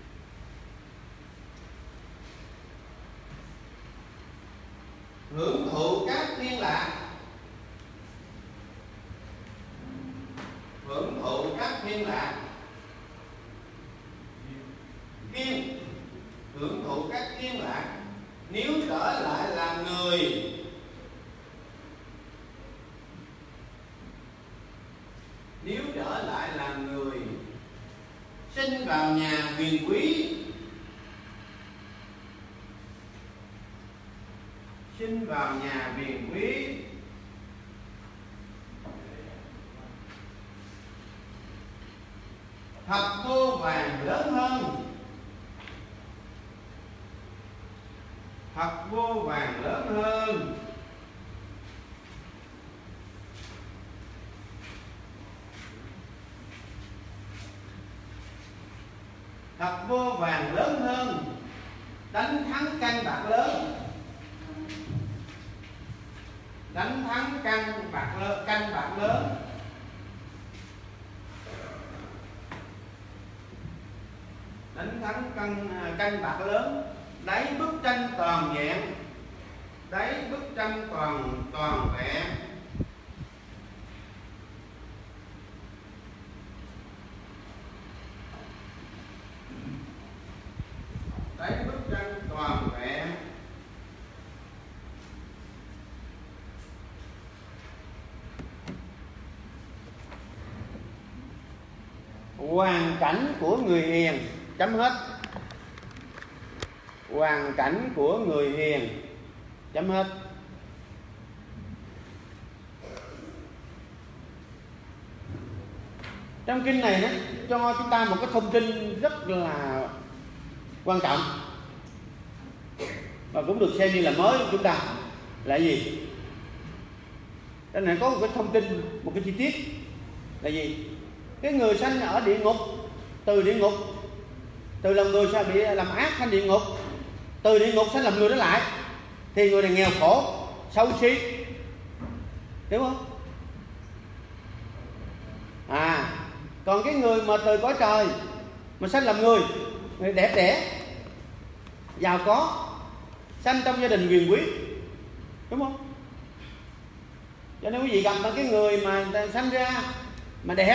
hưởng thụ các thiên lạc, hưởng thụ các thiên lạc, kiên hưởng thụ các thiên lạc, nếu trở lại làm người, nếu trở lại làm người, sinh vào nhà huyền quý, sinh vào nhà huyền quý, thập vô vàng lớn hơn, thập vô vàng lớn hơn, thập vô vàng lớn hơn, đánh thắng canh bạc lớn, đánh thắng canh bạc lớn, canh bạc lớn, đánh thắng canh bạc lớn, đáy bức tranh toàn vẹn, đáy bức tranh toàn vẹn, đáy bức tranh toàn vẹn. Hoàn cảnh của người hiền, chấm hết. Hoàn cảnh của người hiền, chấm hết. Trong kinh này nó cho chúng ta một cái thông tin rất là quan trọng và cũng được xem như là mới của chúng ta là gì? Trong này có một cái thông tin, một cái chi tiết là gì? Cái người sanh ở địa ngục, từ địa ngục, từ làm người sao bị làm ác sanh địa ngục, từ địa ngục sanh làm người đó lại, thì người này nghèo khổ, xấu xí, hiểu không? Còn cái người mà từ cõi trời mà sanh làm người đẹp đẽ, giàu có, sanh trong gia đình quyền quý, đúng không? Cho nên quý vị gặp cái người mà sanh ra mà đẹp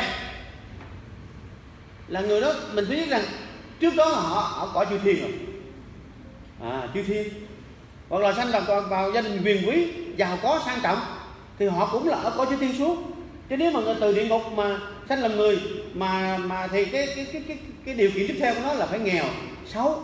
là người đó mình phải biết rằng trước đó là họ ở cõi chư thiên rồi, chư thiên, hoặc là sanh vào gia đình quyền quý, giàu có, sang trọng thì họ cũng là ở cõi chư thiên xuống. Chứ nếu mà người từ địa ngục mà sanh làm người mà thì cái điều kiện tiếp theo của nó là phải nghèo, xấu.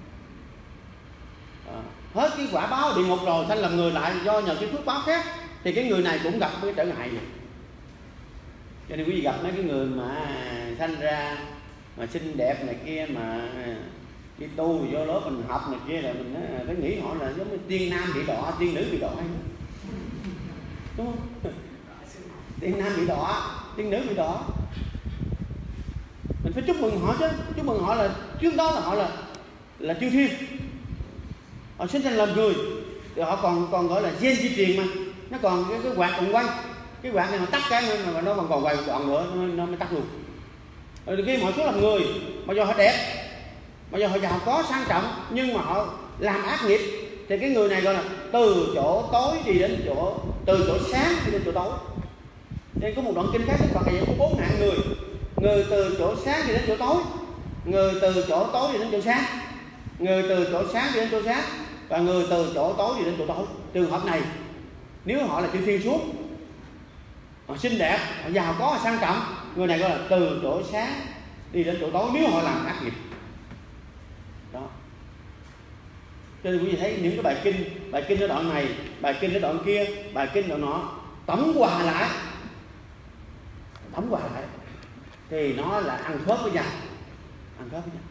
Hết cái quả báo địa ngục rồi sanh làm người lại do nhờ cái phước báo khác thì cái người này cũng gặp cái trở ngại này. Cho nên quý vị gặp mấy cái người mà sanh ra mà xinh đẹp này kia mà đi tu vô lớp mình học này kia là mình phải nghĩ họ là giống như tiên nam bị đọa, tiên nữ bị đọa, đúng không? Tiên nam bị đọa, tiên nữ bị đọa, mình phải chúc mừng họ chứ, chúc mừng họ là trước đó là họ là chư thiên, họ sinh ra làm người thì họ còn gọi là gen di truyền mà nó còn cái quạt còn quay, cái quạt này mà tắt cái mà nó còn quay một đoạn nữa nó mới tắt luôn. Rồi khi họ xuống làm người mà do họ đẹp, mà do họ giàu có, sang trọng, nhưng mà họ làm ác nghiệp thì cái người này gọi là từ chỗ tối đi đến chỗ, từ chỗ sáng đi đến chỗ tối. Nên có một đoạn kinh khác Đức Phật dạy có 4 hạng người: người từ chỗ sáng đi đến chỗ tối, người từ chỗ tối đi đến chỗ sáng, người từ chỗ sáng đi đến chỗ sáng, và người từ chỗ tối đi đến chỗ tối. Trường hợp này nếu họ là chư thiên xuống, họ xinh đẹp, họ giàu có, sang trọng, người này gọi là từ chỗ sáng đi đến chỗ tối nếu họ làm ác nghiệp đó. Cho nên quý vị thấy những cái bài kinh ở đoạn này, bài kinh ở đoạn kia, bài kinh đoạn nọ, tổng hòa lại thì nó là ăn khớp với nhau, ăn khớp với nhau.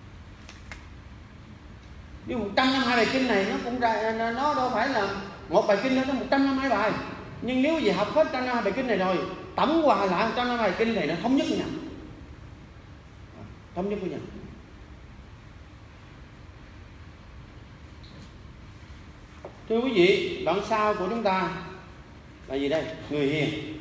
Nhưng 152 bài kinh này nó cũng ra, nó đâu phải là một bài kinh nữa, nó 152 bài. Nhưng nếu gì học hết 152 bài kinh này rồi, tổng hòa lại 152 bài kinh này nó thống nhất với nhau, thống nhất với nhau. Thưa quý vị, đoạn sau của chúng ta là gì đây? Người hiền.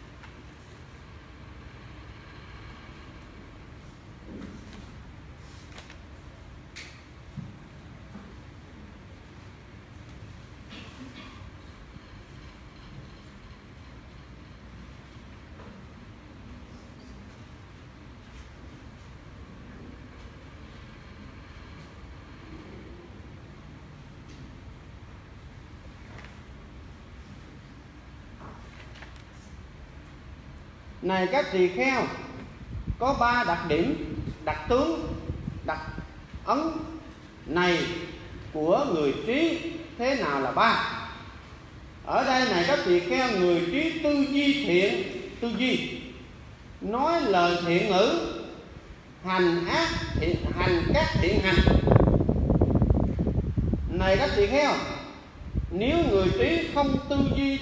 Này các tỳ kheo, có 3 đặc điểm, đặc tướng, đặc ấn này của người trí thế nào là 3? Ở đây này các tỳ kheo, người trí tư duy thiện, tư duy nói lời thiện ngữ, hành ác thiện, hành các thiện hành. Này các tỳ kheo, nếu người trí không tư duy,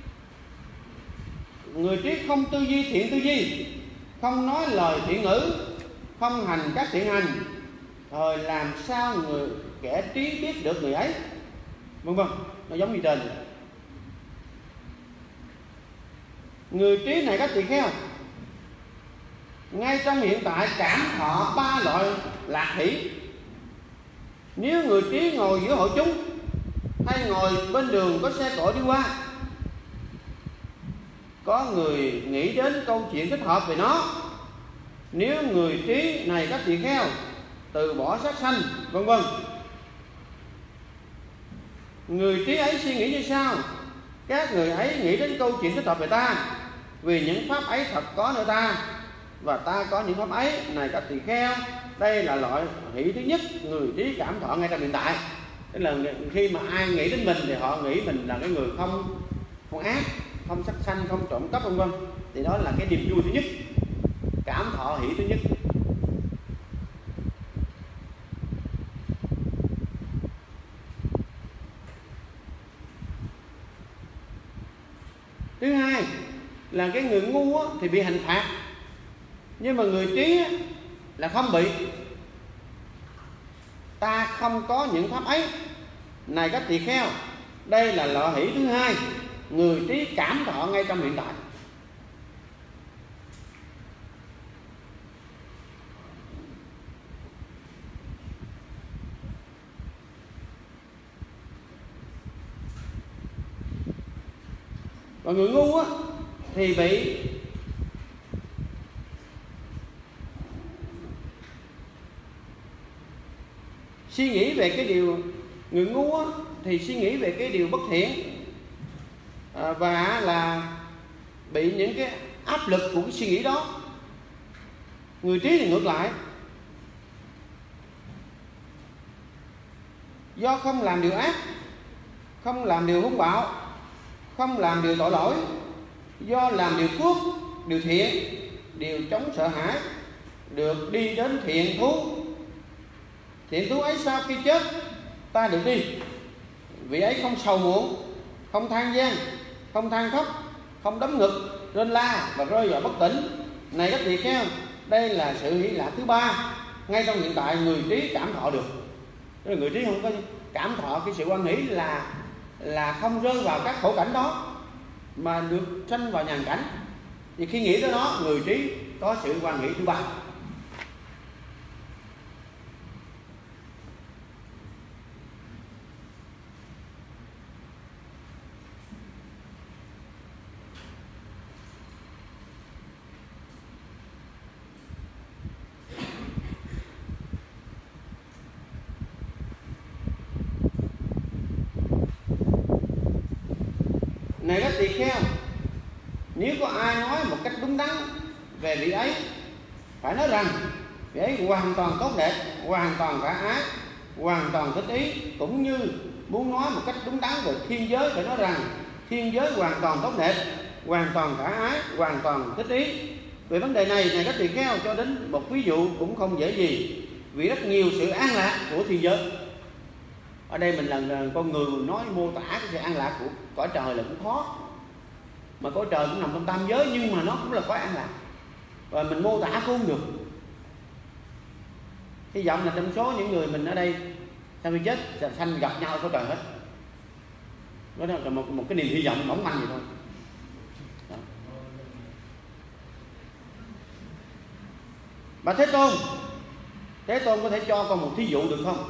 người trí không tư duy thiện tư duy, không nói lời thiện ngữ, không hành các thiện hành, rồi làm sao người kẻ trí biết được người ấy? Vân vân, nó giống như trên. Người trí này các tỳ kheo, ngay trong hiện tại cảm thọ 3 loại lạc hỷ. Nếu người trí ngồi giữa hội chúng hay ngồi bên đường có xe cộ đi qua, có người nghĩ đến câu chuyện thích hợp về nó. Nếu người trí này các tỳ kheo từ bỏ sát sanh, vân vân, người trí ấy suy nghĩ như sau: các người ấy nghĩ đến câu chuyện thích hợp về ta, vì những pháp ấy thật có nơi ta, và ta có những pháp ấy. Này các tỳ kheo, đây là loại hỷ thứ nhất, người trí cảm thọ ngay trong hiện tại. Tức là khi mà ai nghĩ đến mình thì họ nghĩ mình là cái người không ác, không sát sanh, không trộm cắp, vân vân, thì đó là cái niềm vui thứ nhất, cảm thọ hỷ thứ nhất. Thứ hai là cái người ngu thì bị hành phạt, nhưng mà người trí là không bị. Ta không có những pháp ấy. Này các tỳ kheo, đây là loại hỷ thứ hai, người trí cảm thọ ngay trong hiện tại. Và người ngu thì bị suy nghĩ về cái điều, người ngu thì suy nghĩ về cái điều bất thiện, và là bị những cái áp lực của cái suy nghĩ đó. Người trí thì ngược lại, do không làm điều ác, không làm điều hung bạo, không làm điều tội lỗi, do làm điều phước, điều thiện, điều chống sợ hãi, được đi đến thiện thú. Thiện thú ấy sau khi chết ta được đi. Vị ấy không sầu muộn, không than gian, không than khóc, không đấm ngực, rên la và rơi vào bất tỉnh. Này các tỳ kheo, đây là sự hỷ lạc thứ ba, ngay trong hiện tại người trí cảm thọ được. Tức là người trí không có cảm thọ cái sự hoan hỷ là không rơi vào các khổ cảnh đó, mà được sanh vào nhàn cảnh. Thì khi nghĩ tới đó, người trí có sự hoan hỷ thứ ba. Này các tỳ kheo, nếu có ai nói một cách đúng đắn về vị ấy, phải nói rằng vị ấy hoàn toàn tốt đẹp, hoàn toàn khả ái, hoàn toàn thích ý. Cũng như muốn nói một cách đúng đắn về thiên giới, phải nói rằng thiên giới hoàn toàn tốt đẹp, hoàn toàn khả ái, hoàn toàn thích ý. Về vấn đề này các tỳ kheo cho đến một ví dụ cũng không dễ gì, vì rất nhiều sự an lạc của thiên giới. Ở đây mình là con người nói mô tả cái sự an lạc của cõi trời là cũng khó, mà cõi trời cũng nằm trong tam giới, nhưng mà nó cũng là cõi an lạc, và mình mô tả cũng không được. Hy vọng là trong số những người mình ở đây sau khi chết sanh gặp nhau cõi trời hết. Đó là một cái niềm hy vọng mỏng manh vậy thôi. Đó. Bà Thế Tôn có thể cho con một thí dụ được không?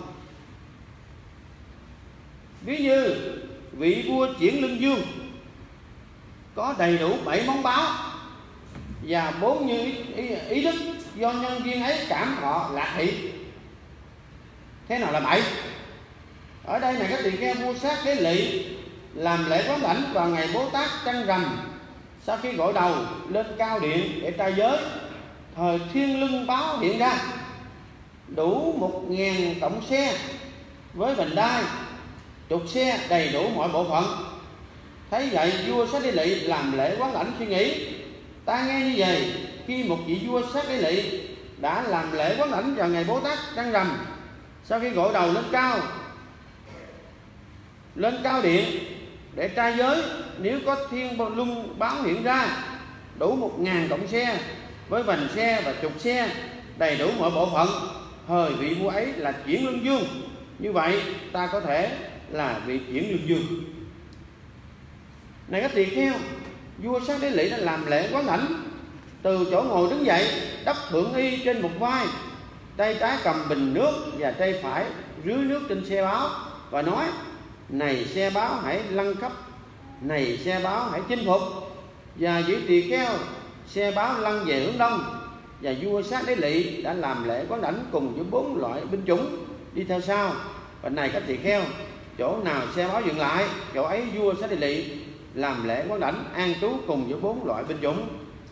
Ví như vị vua Chuyển Lưng Dương có đầy đủ 7 món báo và 4 như ý đức do nhân viên ấy cảm họ lạc thị. Thế nào là 7? Ở đây này các tỳ kheo vua Sát Đế Lỵ làm lễ quán đảnh vào ngày Bố Tát trăng rằm, sau khi gội đầu lên cao điện để trai giới, thời thiên lưng báo hiện ra đủ 1000 cộng xe với vành đai, trục xe đầy đủ mọi bộ phận. Thấy vậy vua Sát Đế Lỵ làm lễ quán đảnh suy nghĩ: ta nghe như vậy, khi một vị vua Sát Đế Lỵ đã làm lễ quán đảnh vào ngày Bố Tát trăng rằm, sau khi gội đầu lên cao điện để trai giới, nếu có thiên luân báo hiện ra đủ 1000 cộng xe với vành xe và trục xe đầy đủ mọi bộ phận, thời vị vua ấy là Chuyển Lưng Dương. Như vậy ta có thể là vị Chuyển Lưng Dương. Này các tỳ kheo, vua Sát Đế Lỵ đã làm lễ quán đảnh, từ chỗ ngồi đứng dậy, đắp thượng y trên một vai, tay trái cầm bình nước và tay phải rưới nước trên xe báo và nói: này xe báo hãy lăn khắp, này xe báo hãy chinh phục. Và vị tỳ kheo xe báo lăn về hướng đông, và vua Sát Đế Lỵ đã làm lễ quán đảnh cùng với 4 loại binh chủng đi theo sau. Và này các tỳ kheo, chỗ nào xe báo dừng lại, chỗ ấy vua Sát Đế Lỵ làm lễ quán đảnh an trú cùng với 4 loại binh chủng.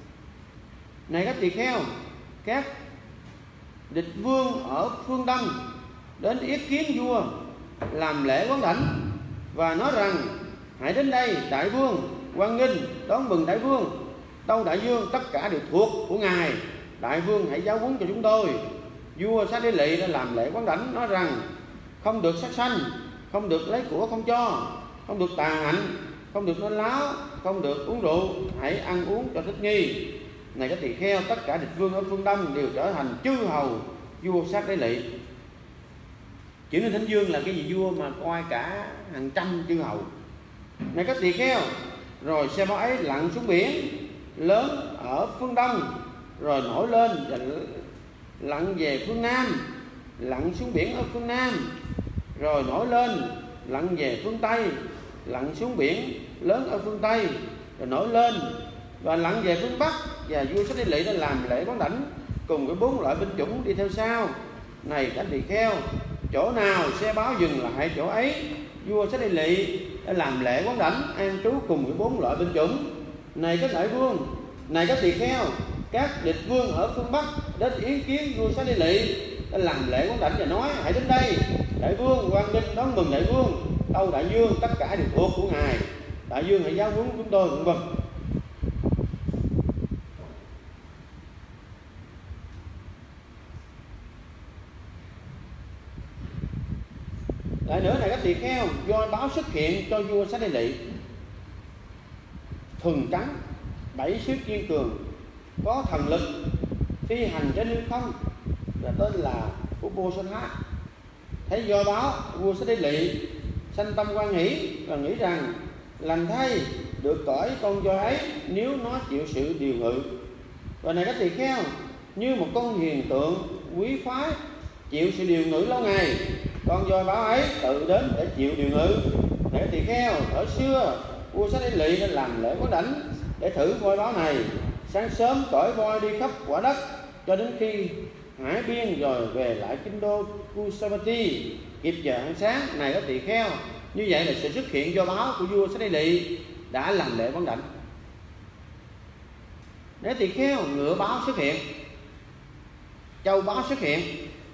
Này các tỳ kheo, các địch vương ở phương Đông đến yết kiến vua làm lễ quán đảnh và nói rằng: hãy đến đây đại vương, hoan nghênh đón mừng đại vương. Tâu đại vương, tất cả đều thuộc của ngài, đại vương hãy giáo huấn cho chúng tôi. Vua Sát Đế Lỵ đã làm lễ quán đảnh nói rằng: không được sát sanh, không được lấy của không cho, không được tàn hạnh, không được nói láo, không được uống rượu, hãy ăn uống cho thích nghi. Này các tỳ kheo, tất cả địch vương ở phương Đông đều trở thành chư hầu vua Sát Đế Lỵ. Chuyển Lên Thánh Dương là cái vị vua mà coi cả hàng trăm chư hầu. Này các tỳ kheo, rồi xe báo ấy lặn xuống biển lớn ở phương Đông, rồi nổi lên và lặn về phương Nam, lặn xuống biển ở phương Nam, rồi nổi lên lặn về phương Tây, lặn xuống biển lớn ở phương Tây, rồi nổi lên và lặn về phương Bắc. Và vua Sát Đế Lỵ đã làm lễ quán đảnh cùng với 4 loại binh chủng đi theo sau. Này các tỳ kheo, chỗ nào xe báo dừng lại, chỗ ấy vua Sát Đế Lỵ đã làm lễ quán đảnh an trú cùng với 4 loại binh chủng. Này các đại vương, này các tỳ kheo, các địch vương ở phương Bắc đến ý kiến vua Sát Đế Lỵ đã làm lễ quán đảnh và nói: hãy đến đây đại vương, hoan nghênh đón mừng đại vương. Tâu đại vương, tất cả đều thuộc của ngài, đại vương hãy giáo huấn chúng tôi, vân vân. Lại nữa này các tỳ kheo, voi báo xuất hiện cho vua Sát Đế Lỵ, thuần trắng, 7 sức kiên cường, có thần lực, phi hành trên hư không, và tên là Uposatha. Thấy voi báo, vua Sát Đế Lỵ sanh tâm hoan hỷ và nghĩ rằng: lành thay, được cõi con voi ấy nếu nó chịu sự điều ngự. Và này các tỳ kheo, như một con hiền tượng quý phái chịu sự điều ngự lâu ngày, con voi báo ấy tự đến để chịu điều ngự. Này các tỳ kheo, ở xưa vua Sát Đế Lỵ đã làm lễ quán đảnh để thử voi báo này. Sáng sớm cõi voi đi khắp quả đất cho đến khi hải biên, rồi về lại kinh đô Kusavati kịp giờ ăn sáng. Này các tỳ kheo, như vậy là sự xuất hiện voi báo của vua Sát Đế Lỵ đã làm lễ quán đảnh. Nếu tỳ kheo, ngựa báo xuất hiện, châu báo xuất hiện,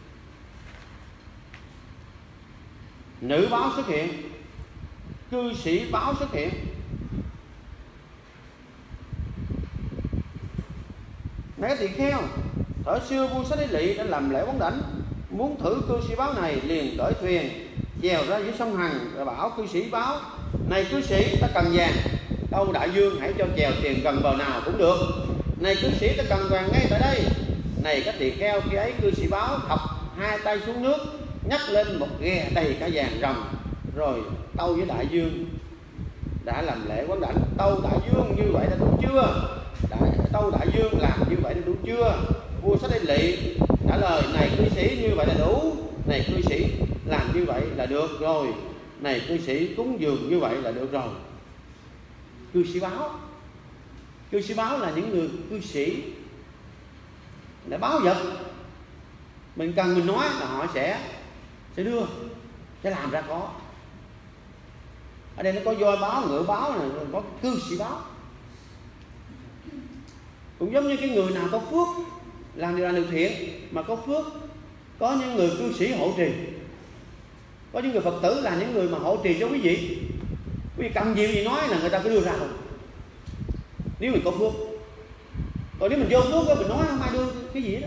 nữ báo xuất hiện, cư sĩ báo xuất hiện. Này các tỳ kheo, thuở xưa vua Xá Đế Lỵ đã làm lễ quán đảnh, muốn thử cư sĩ báo này liền cởi thuyền chèo ra dưới sông Hằng, rồi bảo cư sĩ báo: này cư sĩ, ta cần vàng. Tâu đại vương hãy cho chèo thuyền gần bờ nào cũng được. Này cư sĩ, ta cần vàng ngay tại đây. Này các tỳ kheo, khi ấy cư sĩ báo thọc hai tay xuống nước, nhấc lên một ghe đầy cả vàng ròng, rồi tâu với đại vương đã làm lễ quán đảnh. Tâu đại vương như vậy đã đủ chưa? Tâu đại vương làm như vậy đã đủ chưa? Vua Xá Đế Lỵ trả lời: này cư sĩ, như vậy là đủ. Này cư sĩ, làm như vậy là được rồi. Này cư sĩ, cúng dường như vậy là được rồi. Cư sĩ báo là những người cư sĩ để báo vật. Mình cần mình nói là họ sẽ đưa, sẽ làm ra có. Ở đây nó có voi báo, ngựa báo, này có cư sĩ báo. Cũng giống như cái người nào có phước làm điều thiện mà có phước, có những người cư sĩ hộ trì, có những người Phật tử là những người mà hộ trì cho quý vị. Quý vị cần gì nói là người ta cứ đưa ra rồi, nếu mình có phước. Còn nếu mình vô phước mình nói không ai đưa cái gì đó.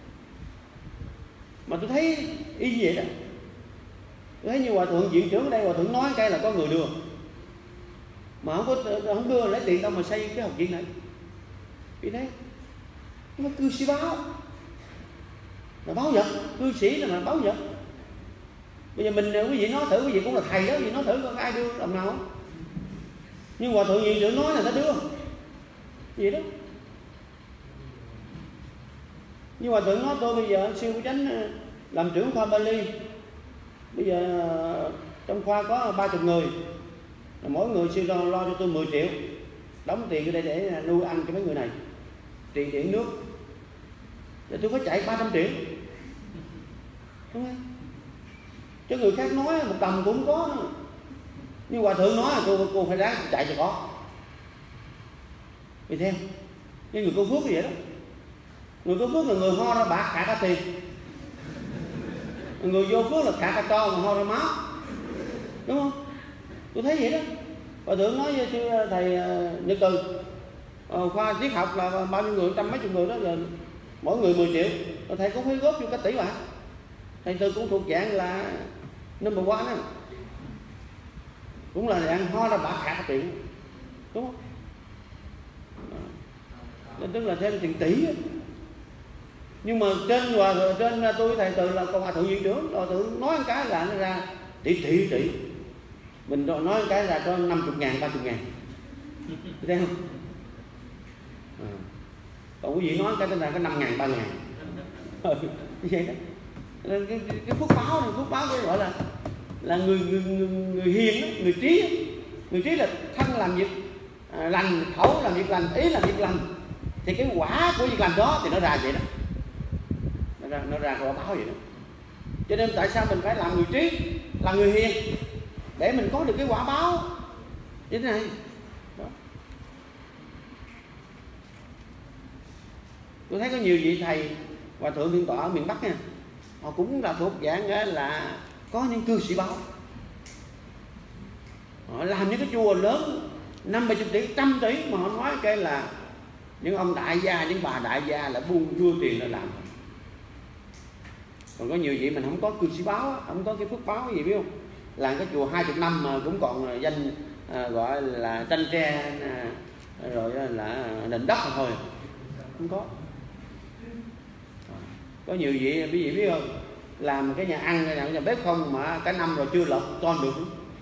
Mà tôi thấy y như vậy đó. Tôi thấy như hòa thượng viện trưởng ở đây, hòa thượng nói cái là có người đưa, mà không đưa lấy tiền đâu mà xây cái học viện này. Vì thế nó cư sĩ báo là báo vật, cư sĩ là báo vật. Bây giờ mình quý vị nói thử, quý vị cũng là thầy đó, quý vị nói thử có ai đưa làm nào không? Nhưng hòa thượng viện trưởng nói là ta đưa vậy đó. Nhưng hòa thượng nói tôi bây giờ siêu chánh làm trưởng khoa Bali, bây giờ trong khoa có 30 người, mỗi người siêu lo cho tôi 10 triệu, đóng tiền ở đây để nuôi ăn cho mấy người này, tiền điện nước, rồi tôi phải chạy 300 triệu, đúng không? Chứ người khác nói một đồng cũng có. Nhưng hòa thượng nói là cô phải ráng chạy cho có. Vì theo cái người có phước như vậy đó. Người có phước là người ho ra bạc khả cả tiền, người vô phước là khả cả trò mà ho ra máu, đúng không? Tôi thấy vậy đó. Hòa thượng nói với thầy Nhật Từ, khoa triết học là bao nhiêu người, trăm mấy chục người đó, là mỗi người 10 triệu, rồi thầy cũng phải góp vô 1 tỷ bạc. Thầy Từ cũng thuộc dạng là number one đó, cũng là dạng ho ra bạc khả cả tiền, đúng không? Tức là thêm tiền tỷ. Nhưng mà trên tôi thầy Từ là hòa thượng viện trưởng, hòa thượng nói một cái là nó ra tỷ. Mình nói một cái là có 50.000, 30.000, thấy không? Còn quý vị nói cái là có 5.000, 3.000. Như vậy đó. Cái phước báo này, phước báo cái gọi là người hiền đó, người trí là thân làm việc lành, khẩu làm việc lành, ý làm việc lành, thì cái quả của việc làm đó thì nó ra vậy đó, nó ra quả báo vậy đó. Cho nên tại sao mình phải làm người trí, làm người hiền, để mình có được cái quả báo như thế này đó. Tôi thấy có nhiều vị thầy hòa thượng thượng tọa ở miền Bắc nha, họ cũng là thuộc dạng là có những cư sĩ báo, họ làm những cái chùa lớn 50 tỷ, 100 tỷ, mà họ nói cái là những ông đại gia, những bà đại gia là buông đưa tiền ra làm. Còn có nhiều vị mình không có cư sĩ báo, không có cái phước báo gì biết không, làm cái chùa 20 năm mà cũng còn danh gọi là tranh tre rồi là nền đất thôi, không có. Có nhiều vị quý vị biết không, làm cái nhà ăn, cái nhà bếp không mà cả năm rồi chưa lọt con được.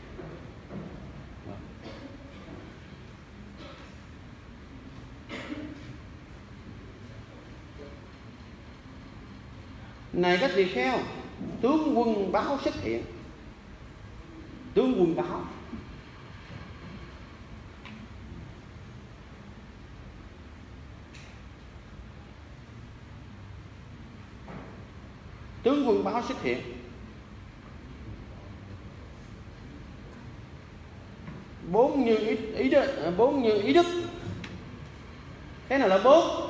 Này các tỳ kheo, tướng quân báo xuất hiện. Tướng quân báo, tướng quân báo xuất hiện. Bốn như ý đức. Thế nào là bốn?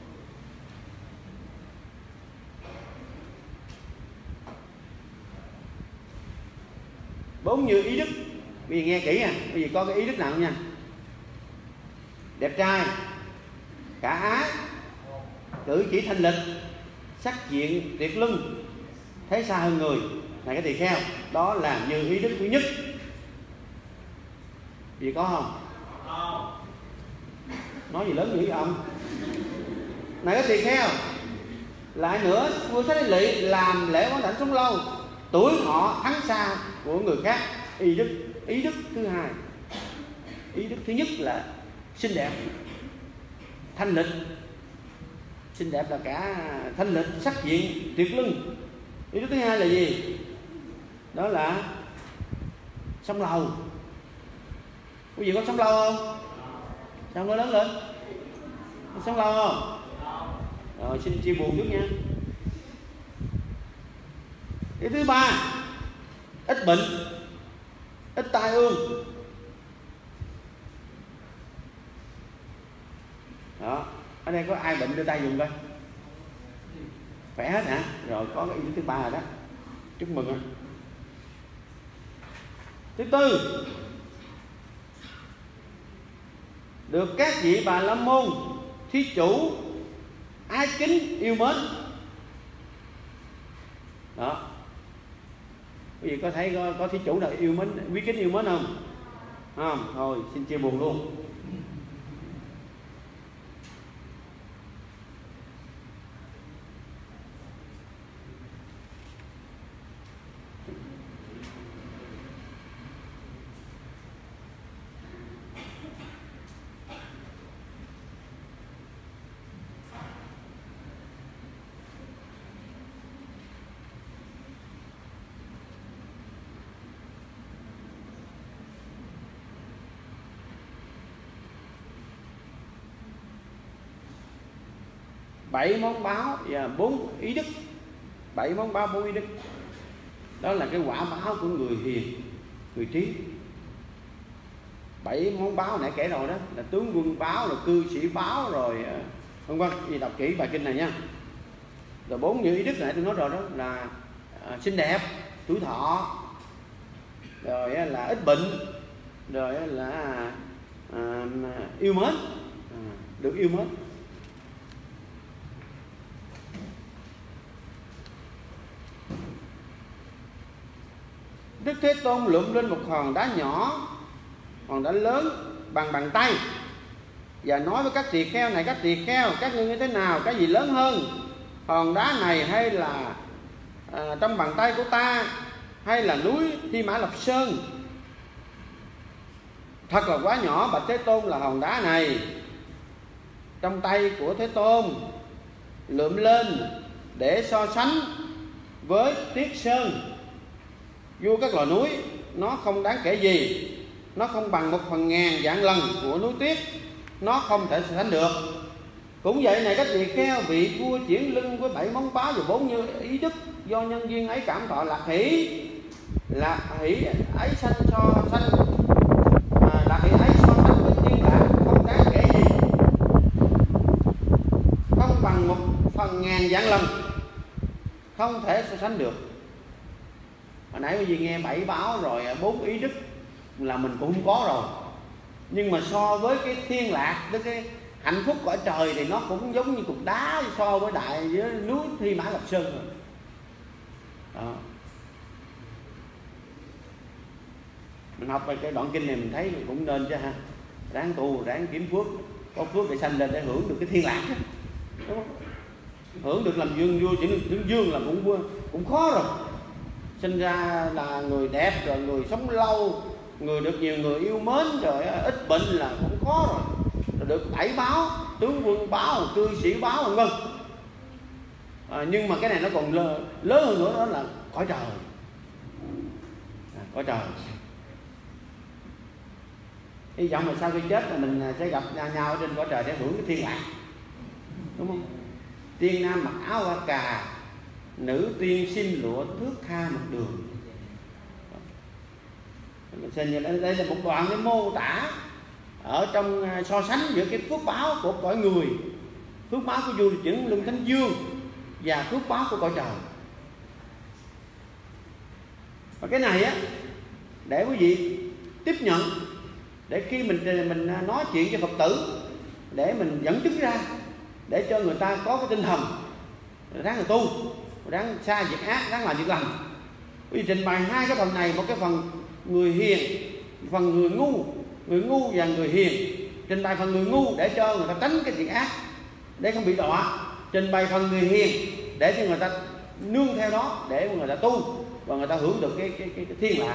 Bốn như ý đức. Bây giờ nghe kỹ nha, bây giờ có cái ý đức nào không nha? Đẹp trai, khả ái, cử chỉ thanh lịch, sắc diện tuyệt luân, thấy xa hơn người. Này cái tỳ kheo đó là như ý đức thứ nhất. Gì có không? Nói gì lớn dữ vậy ông? Này cái tỳ kheo lại nữa, vua Xá Lợi Lị làm lễ quán đảnh sống lâu, tuổi họ thắng xa của người khác. Ý đức thứ hai. Ý đức thứ nhất là xinh đẹp, thanh lịch. Xinh đẹp là cả thanh lịch, sắc diện tuyệt luân. Ý đức thứ hai là gì? Đó là sống lâu. Quý vị có sống lâu không? Sao nói lớn lên? Sống lâu không? Rồi xin chia buồn trước nha. Cái thứ ba, ít bệnh, ít tai ương. Đó, ở đây có ai bệnh đưa tay dùng coi. Khỏe hết hả? Rồi có cái ý thứ ba rồi đó. Chúc mừng ạ. Thứ tư, được các vị Bà La Môn, thí chủ ái kính yêu mến. Đó, quý vị có thấy có thí chủ nào yêu mến, quý kính yêu mến không? Không, thôi xin chia buồn luôn. Bảy món báo và 4 ý đức. 7 món báo 4 ý đức. Đó là cái quả báo của người hiền, người trí. 7 món báo nãy kể rồi đó, là tướng quân báo, là cư sĩ báo, rồi vân vân. Gì đọc kỹ bài kinh này nha. Rồi 4 những ý đức này tôi nói rồi đó là xinh đẹp, tuổi thọ, rồi là ít bệnh, rồi là yêu mến, được yêu mến. Đức Thế Tôn lượm lên một hòn đá nhỏ, hòn đá lớn bằng bàn tay, và nói với các tỳ kheo này: các tỳ kheo, các ngươi như thế nào? Cái gì lớn hơn, hòn đá này hay là trong bàn tay của ta, hay là núi Thi Mã Lập Sơn? Thật là quá nhỏ bạch Thế Tôn, là hòn đá này trong tay của Thế Tôn lượm lên để so sánh với Tuyết Sơn, vua các loài núi. Nó không đáng kể gì, nó không bằng 1/1000 vạn lần của núi tuyết, nó không thể so sánh được. Cũng vậy này các tỳ kheo, vị vua chuyển lưng với 7 món báo và 4 như ý đức, do nhân duyên ấy cảm thọ lạc hỷ ấy sanh so sanh, lạc hỷ ấy so sánh với thiên lạc không đáng kể gì, không bằng 1/1000 vạn lần, không thể so sánh được. Hồi nãy quý vị nghe 7 báo rồi 4 ý đức là mình cũng không có rồi, nhưng mà so với cái thiên lạc, với cái hạnh phúc cõi trời thì nó cũng giống như cục đá so với đại với núi Thi Mã Lập Sơn rồi. Đó. Mình học về cái đoạn kinh này mình thấy cũng nên chứ ha, ráng tu, ráng kiếm phước, có phước để sanh lên để hưởng được cái thiên lạc đó. Đúng không? Hưởng được làm dương vua, chỉ được dương là cũng khó rồi. Sinh ra là người đẹp, rồi người sống lâu, người được nhiều người yêu mến, rồi ít bệnh là cũng khó rồi. Rồi được 7 báo, tướng quân báo, cư sĩ báo, vân vân. Nhưng mà cái này nó còn lớn hơn nữa, đó là cõi trời. Cõi trời. Hy vọng là sau khi chết là mình sẽ gặp nhau trên cõi trời để hưởng cái thiên lạc, đúng không? Tiên nam mặc áo hoa cà, nữ tiên xin lụa thước tha mặt đường. Đây là một đoạn để mô tả ở trong so sánh giữa cái phước báo của cõi người, phước báo của vua chuyển luân thánh dương, và phước báo của cõi trời. Và cái này á, để quý vị tiếp nhận, để khi mình nói chuyện cho Phật tử, để mình dẫn chứng ra để cho người ta có cái tinh thần ráng là tu, ráng xa việc ác, ráng làm việc lành. Vì trình bày hai cái phần này, một cái phần người hiền, phần người ngu và người hiền. Trình bày phần người ngu để cho người ta tránh cái việc ác, để không bị đọa. Trình bày phần người hiền để cho người ta nương theo đó, để người ta tu và người ta hưởng được cái thiên lạc.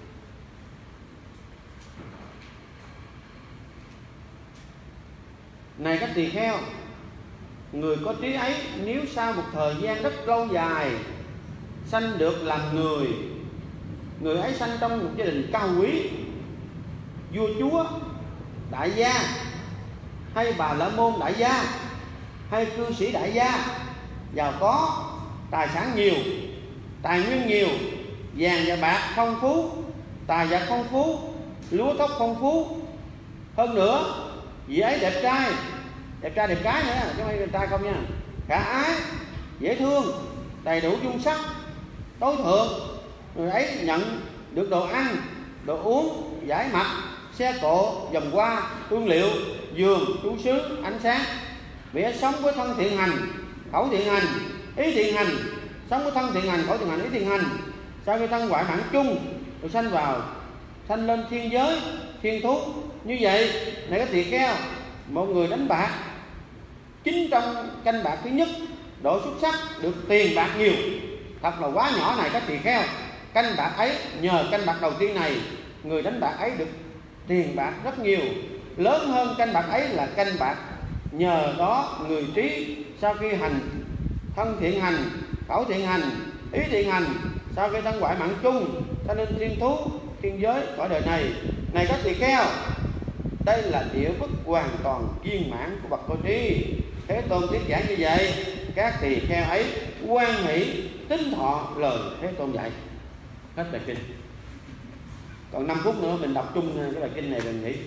Này các tỳ kheo, người có trí ấy nếu sau một thời gian rất lâu dài sanh được làm người, người ấy sanh trong một gia đình cao quý, vua chúa, đại gia, hay bà la môn đại gia, hay cư sĩ đại gia, giàu có, tài sản nhiều, tài nguyên nhiều, vàng và bạc phong phú, tài vật phong phú, lúa thóc phong phú. Hơn nữa, vị ấy đẹp trai đẹp gái nữa, chứ không phải đẹp trai không nha, khả ái, dễ thương, đầy đủ dung sắc, tối thượng. Người ấy nhận được đồ ăn, đồ uống, giải mặt, xe cộ, vòng hoa, hương liệu, giường, chú xứ, ánh sáng. Vị ấy sống với thân thiện hành, khẩu thiện hành, ý thiện hành, sống với thân thiện hành, khẩu thiện hành, ý thiện hành. Sau khi thân ngoại mạng chung rồi sanh lên thiên giới, thiên thú. Như vậy này các tỳ kheo, một người đánh bạc, chính trong canh bạc thứ nhất độ xuất sắc được tiền bạc nhiều, thật là quá nhỏ này các tỳ kheo. Canh bạc ấy, nhờ canh bạc đầu tiên này, người đánh bạc ấy được tiền bạc rất nhiều. Lớn hơn canh bạc ấy là canh bạc nhờ đó người trí sau khi hành thân thiện hành, khẩu thiện hành, ý thiện hành, sau khi thân ngoại mạng chung sanh lên thiên thú, thiên giới cõi đời này. Này các tỳ kheo, đây là địa phước hoàn toàn viên mãn của bậc có trí. Thế Tôn thuyết giảng như vậy, các tỳ kheo ấy hoan hỷ tín thọ lời Thế Tôn dạy. Hết bài kinh. Còn 5 phút nữa mình đọc chung cái bài kinh này rồi nghỉ.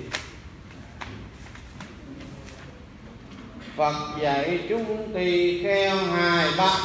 Phật dạy chúng tỳ kheo hài bát.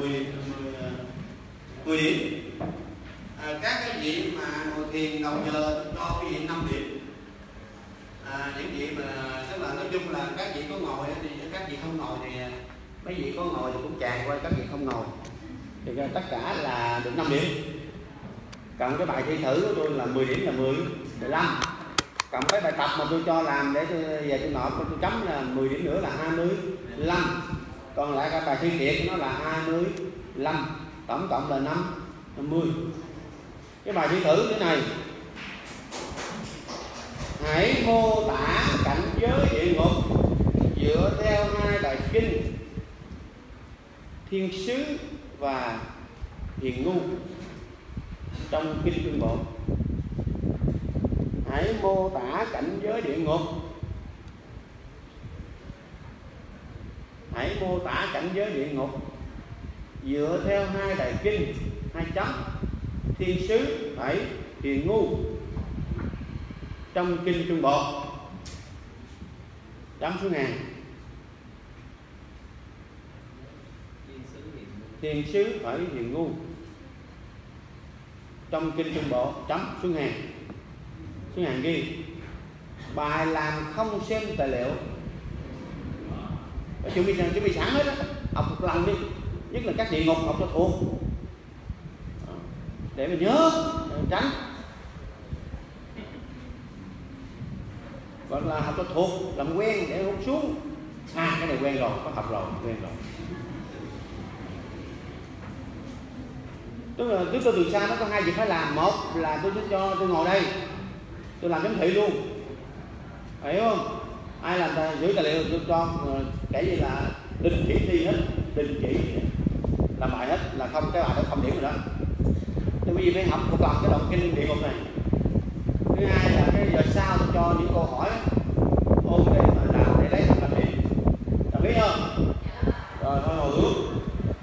10 điểm. Các cái vị mà ngồi thiền đầu giờ tôi cho cái vị 5 điểm. Những vị mà tức là nói chung là các vị có ngồi thì các vị không ngồi thì mấy vị có ngồi thì cũng tràn qua các vị không ngồi thì tất cả là được 5 điểm. Cộng cái bài thi thử của tôi là 10 điểm là 15. Cộng cái bài tập mà tôi cho làm để tôi về tôi nộp tôi chấm là 10 điểm nữa là 25. Còn lại cái bài thi thiệt của nó là 25, tổng cộng là 50. Cái bài thi thử thế này: hãy mô tả cảnh giới địa ngục dựa theo hai bài kinh Thiên Sứ và Hiền Ngu trong kinh Trung Bộ. Hãy mô tả cảnh giới địa ngục. Hãy mô tả cảnh giới địa ngục dựa theo hai bài kinh, hai chấm, Thiên Sứ phải Hiền Ngu trong kinh Trung Bộ. Chấm số ngàn. Thiên Sứ phải Hiền Ngu trong kinh Trung Bộ. Chấm số ngàn. Số ngàn ghi bài làm không xem tài liệu. Chuẩn bị sẵn hết á, học một lần đi, nhất là các địa ngục học cho thuộc để mà nhớ tránh, hoặc là học cho thuộc làm quen để hút xuống. Cái này quen rồi, có học rồi, quen rồi. Tức là tôi từ xa nó có hai việc phải làm. Một là tôi sẽ cho tôi ngồi đây tôi làm giám thị luôn, hiểu không? Ai làm giữ tài liệu tôi cho kể như là đình chỉ thi hết, đình chỉ làm bài hết, là không cái bài đó không điểm rồi đó. Tôi bây giờ phải học một lần cái đoạn kinh địa ngục này. Thứ hai là cái giờ sau tôi cho những câu hỏi ôn để mà làm để lấy làm điểm. Đồng ý không? Rồi thôi ngồi xuống.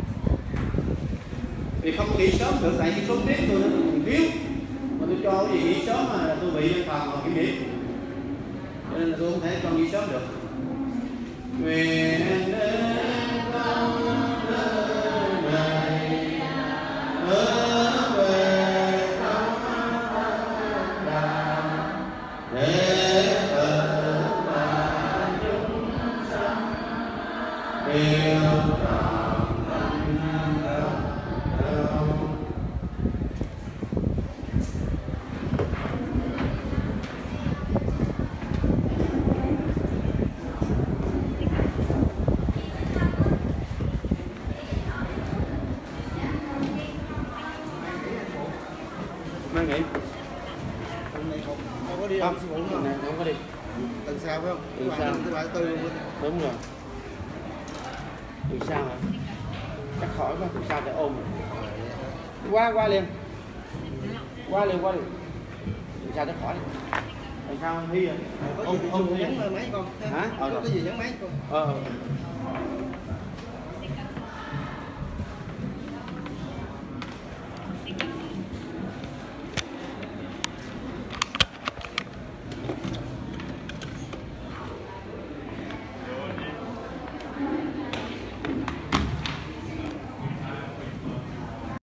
Vì không nghỉ sớm được, tại vì số tiết tôi nó thiếu, mà tôi cho cái gì nghỉ sớm mà tôi bị văn phòng và kiểm điểm, cho nên là tôi không thể cho nghỉ sớm được. Nguyện đến con đời này hướng về trong đạo để tự và chúng sanh yêu mang nghỉ. Không có đi đâu, Không có đi. Tuần sau phải không? Tuần sau. Thứ bảy tư luôn. Đúng rồi. Tuần sau hả? Chắc khỏi quá, tuần sau sẽ ôm rồi. Qua liền. Qua liền. Tuần sau chắc khỏi. Tuần sau Huy rồi. Có gì nhắn máy con. Hả? Có gì nhắn máy con.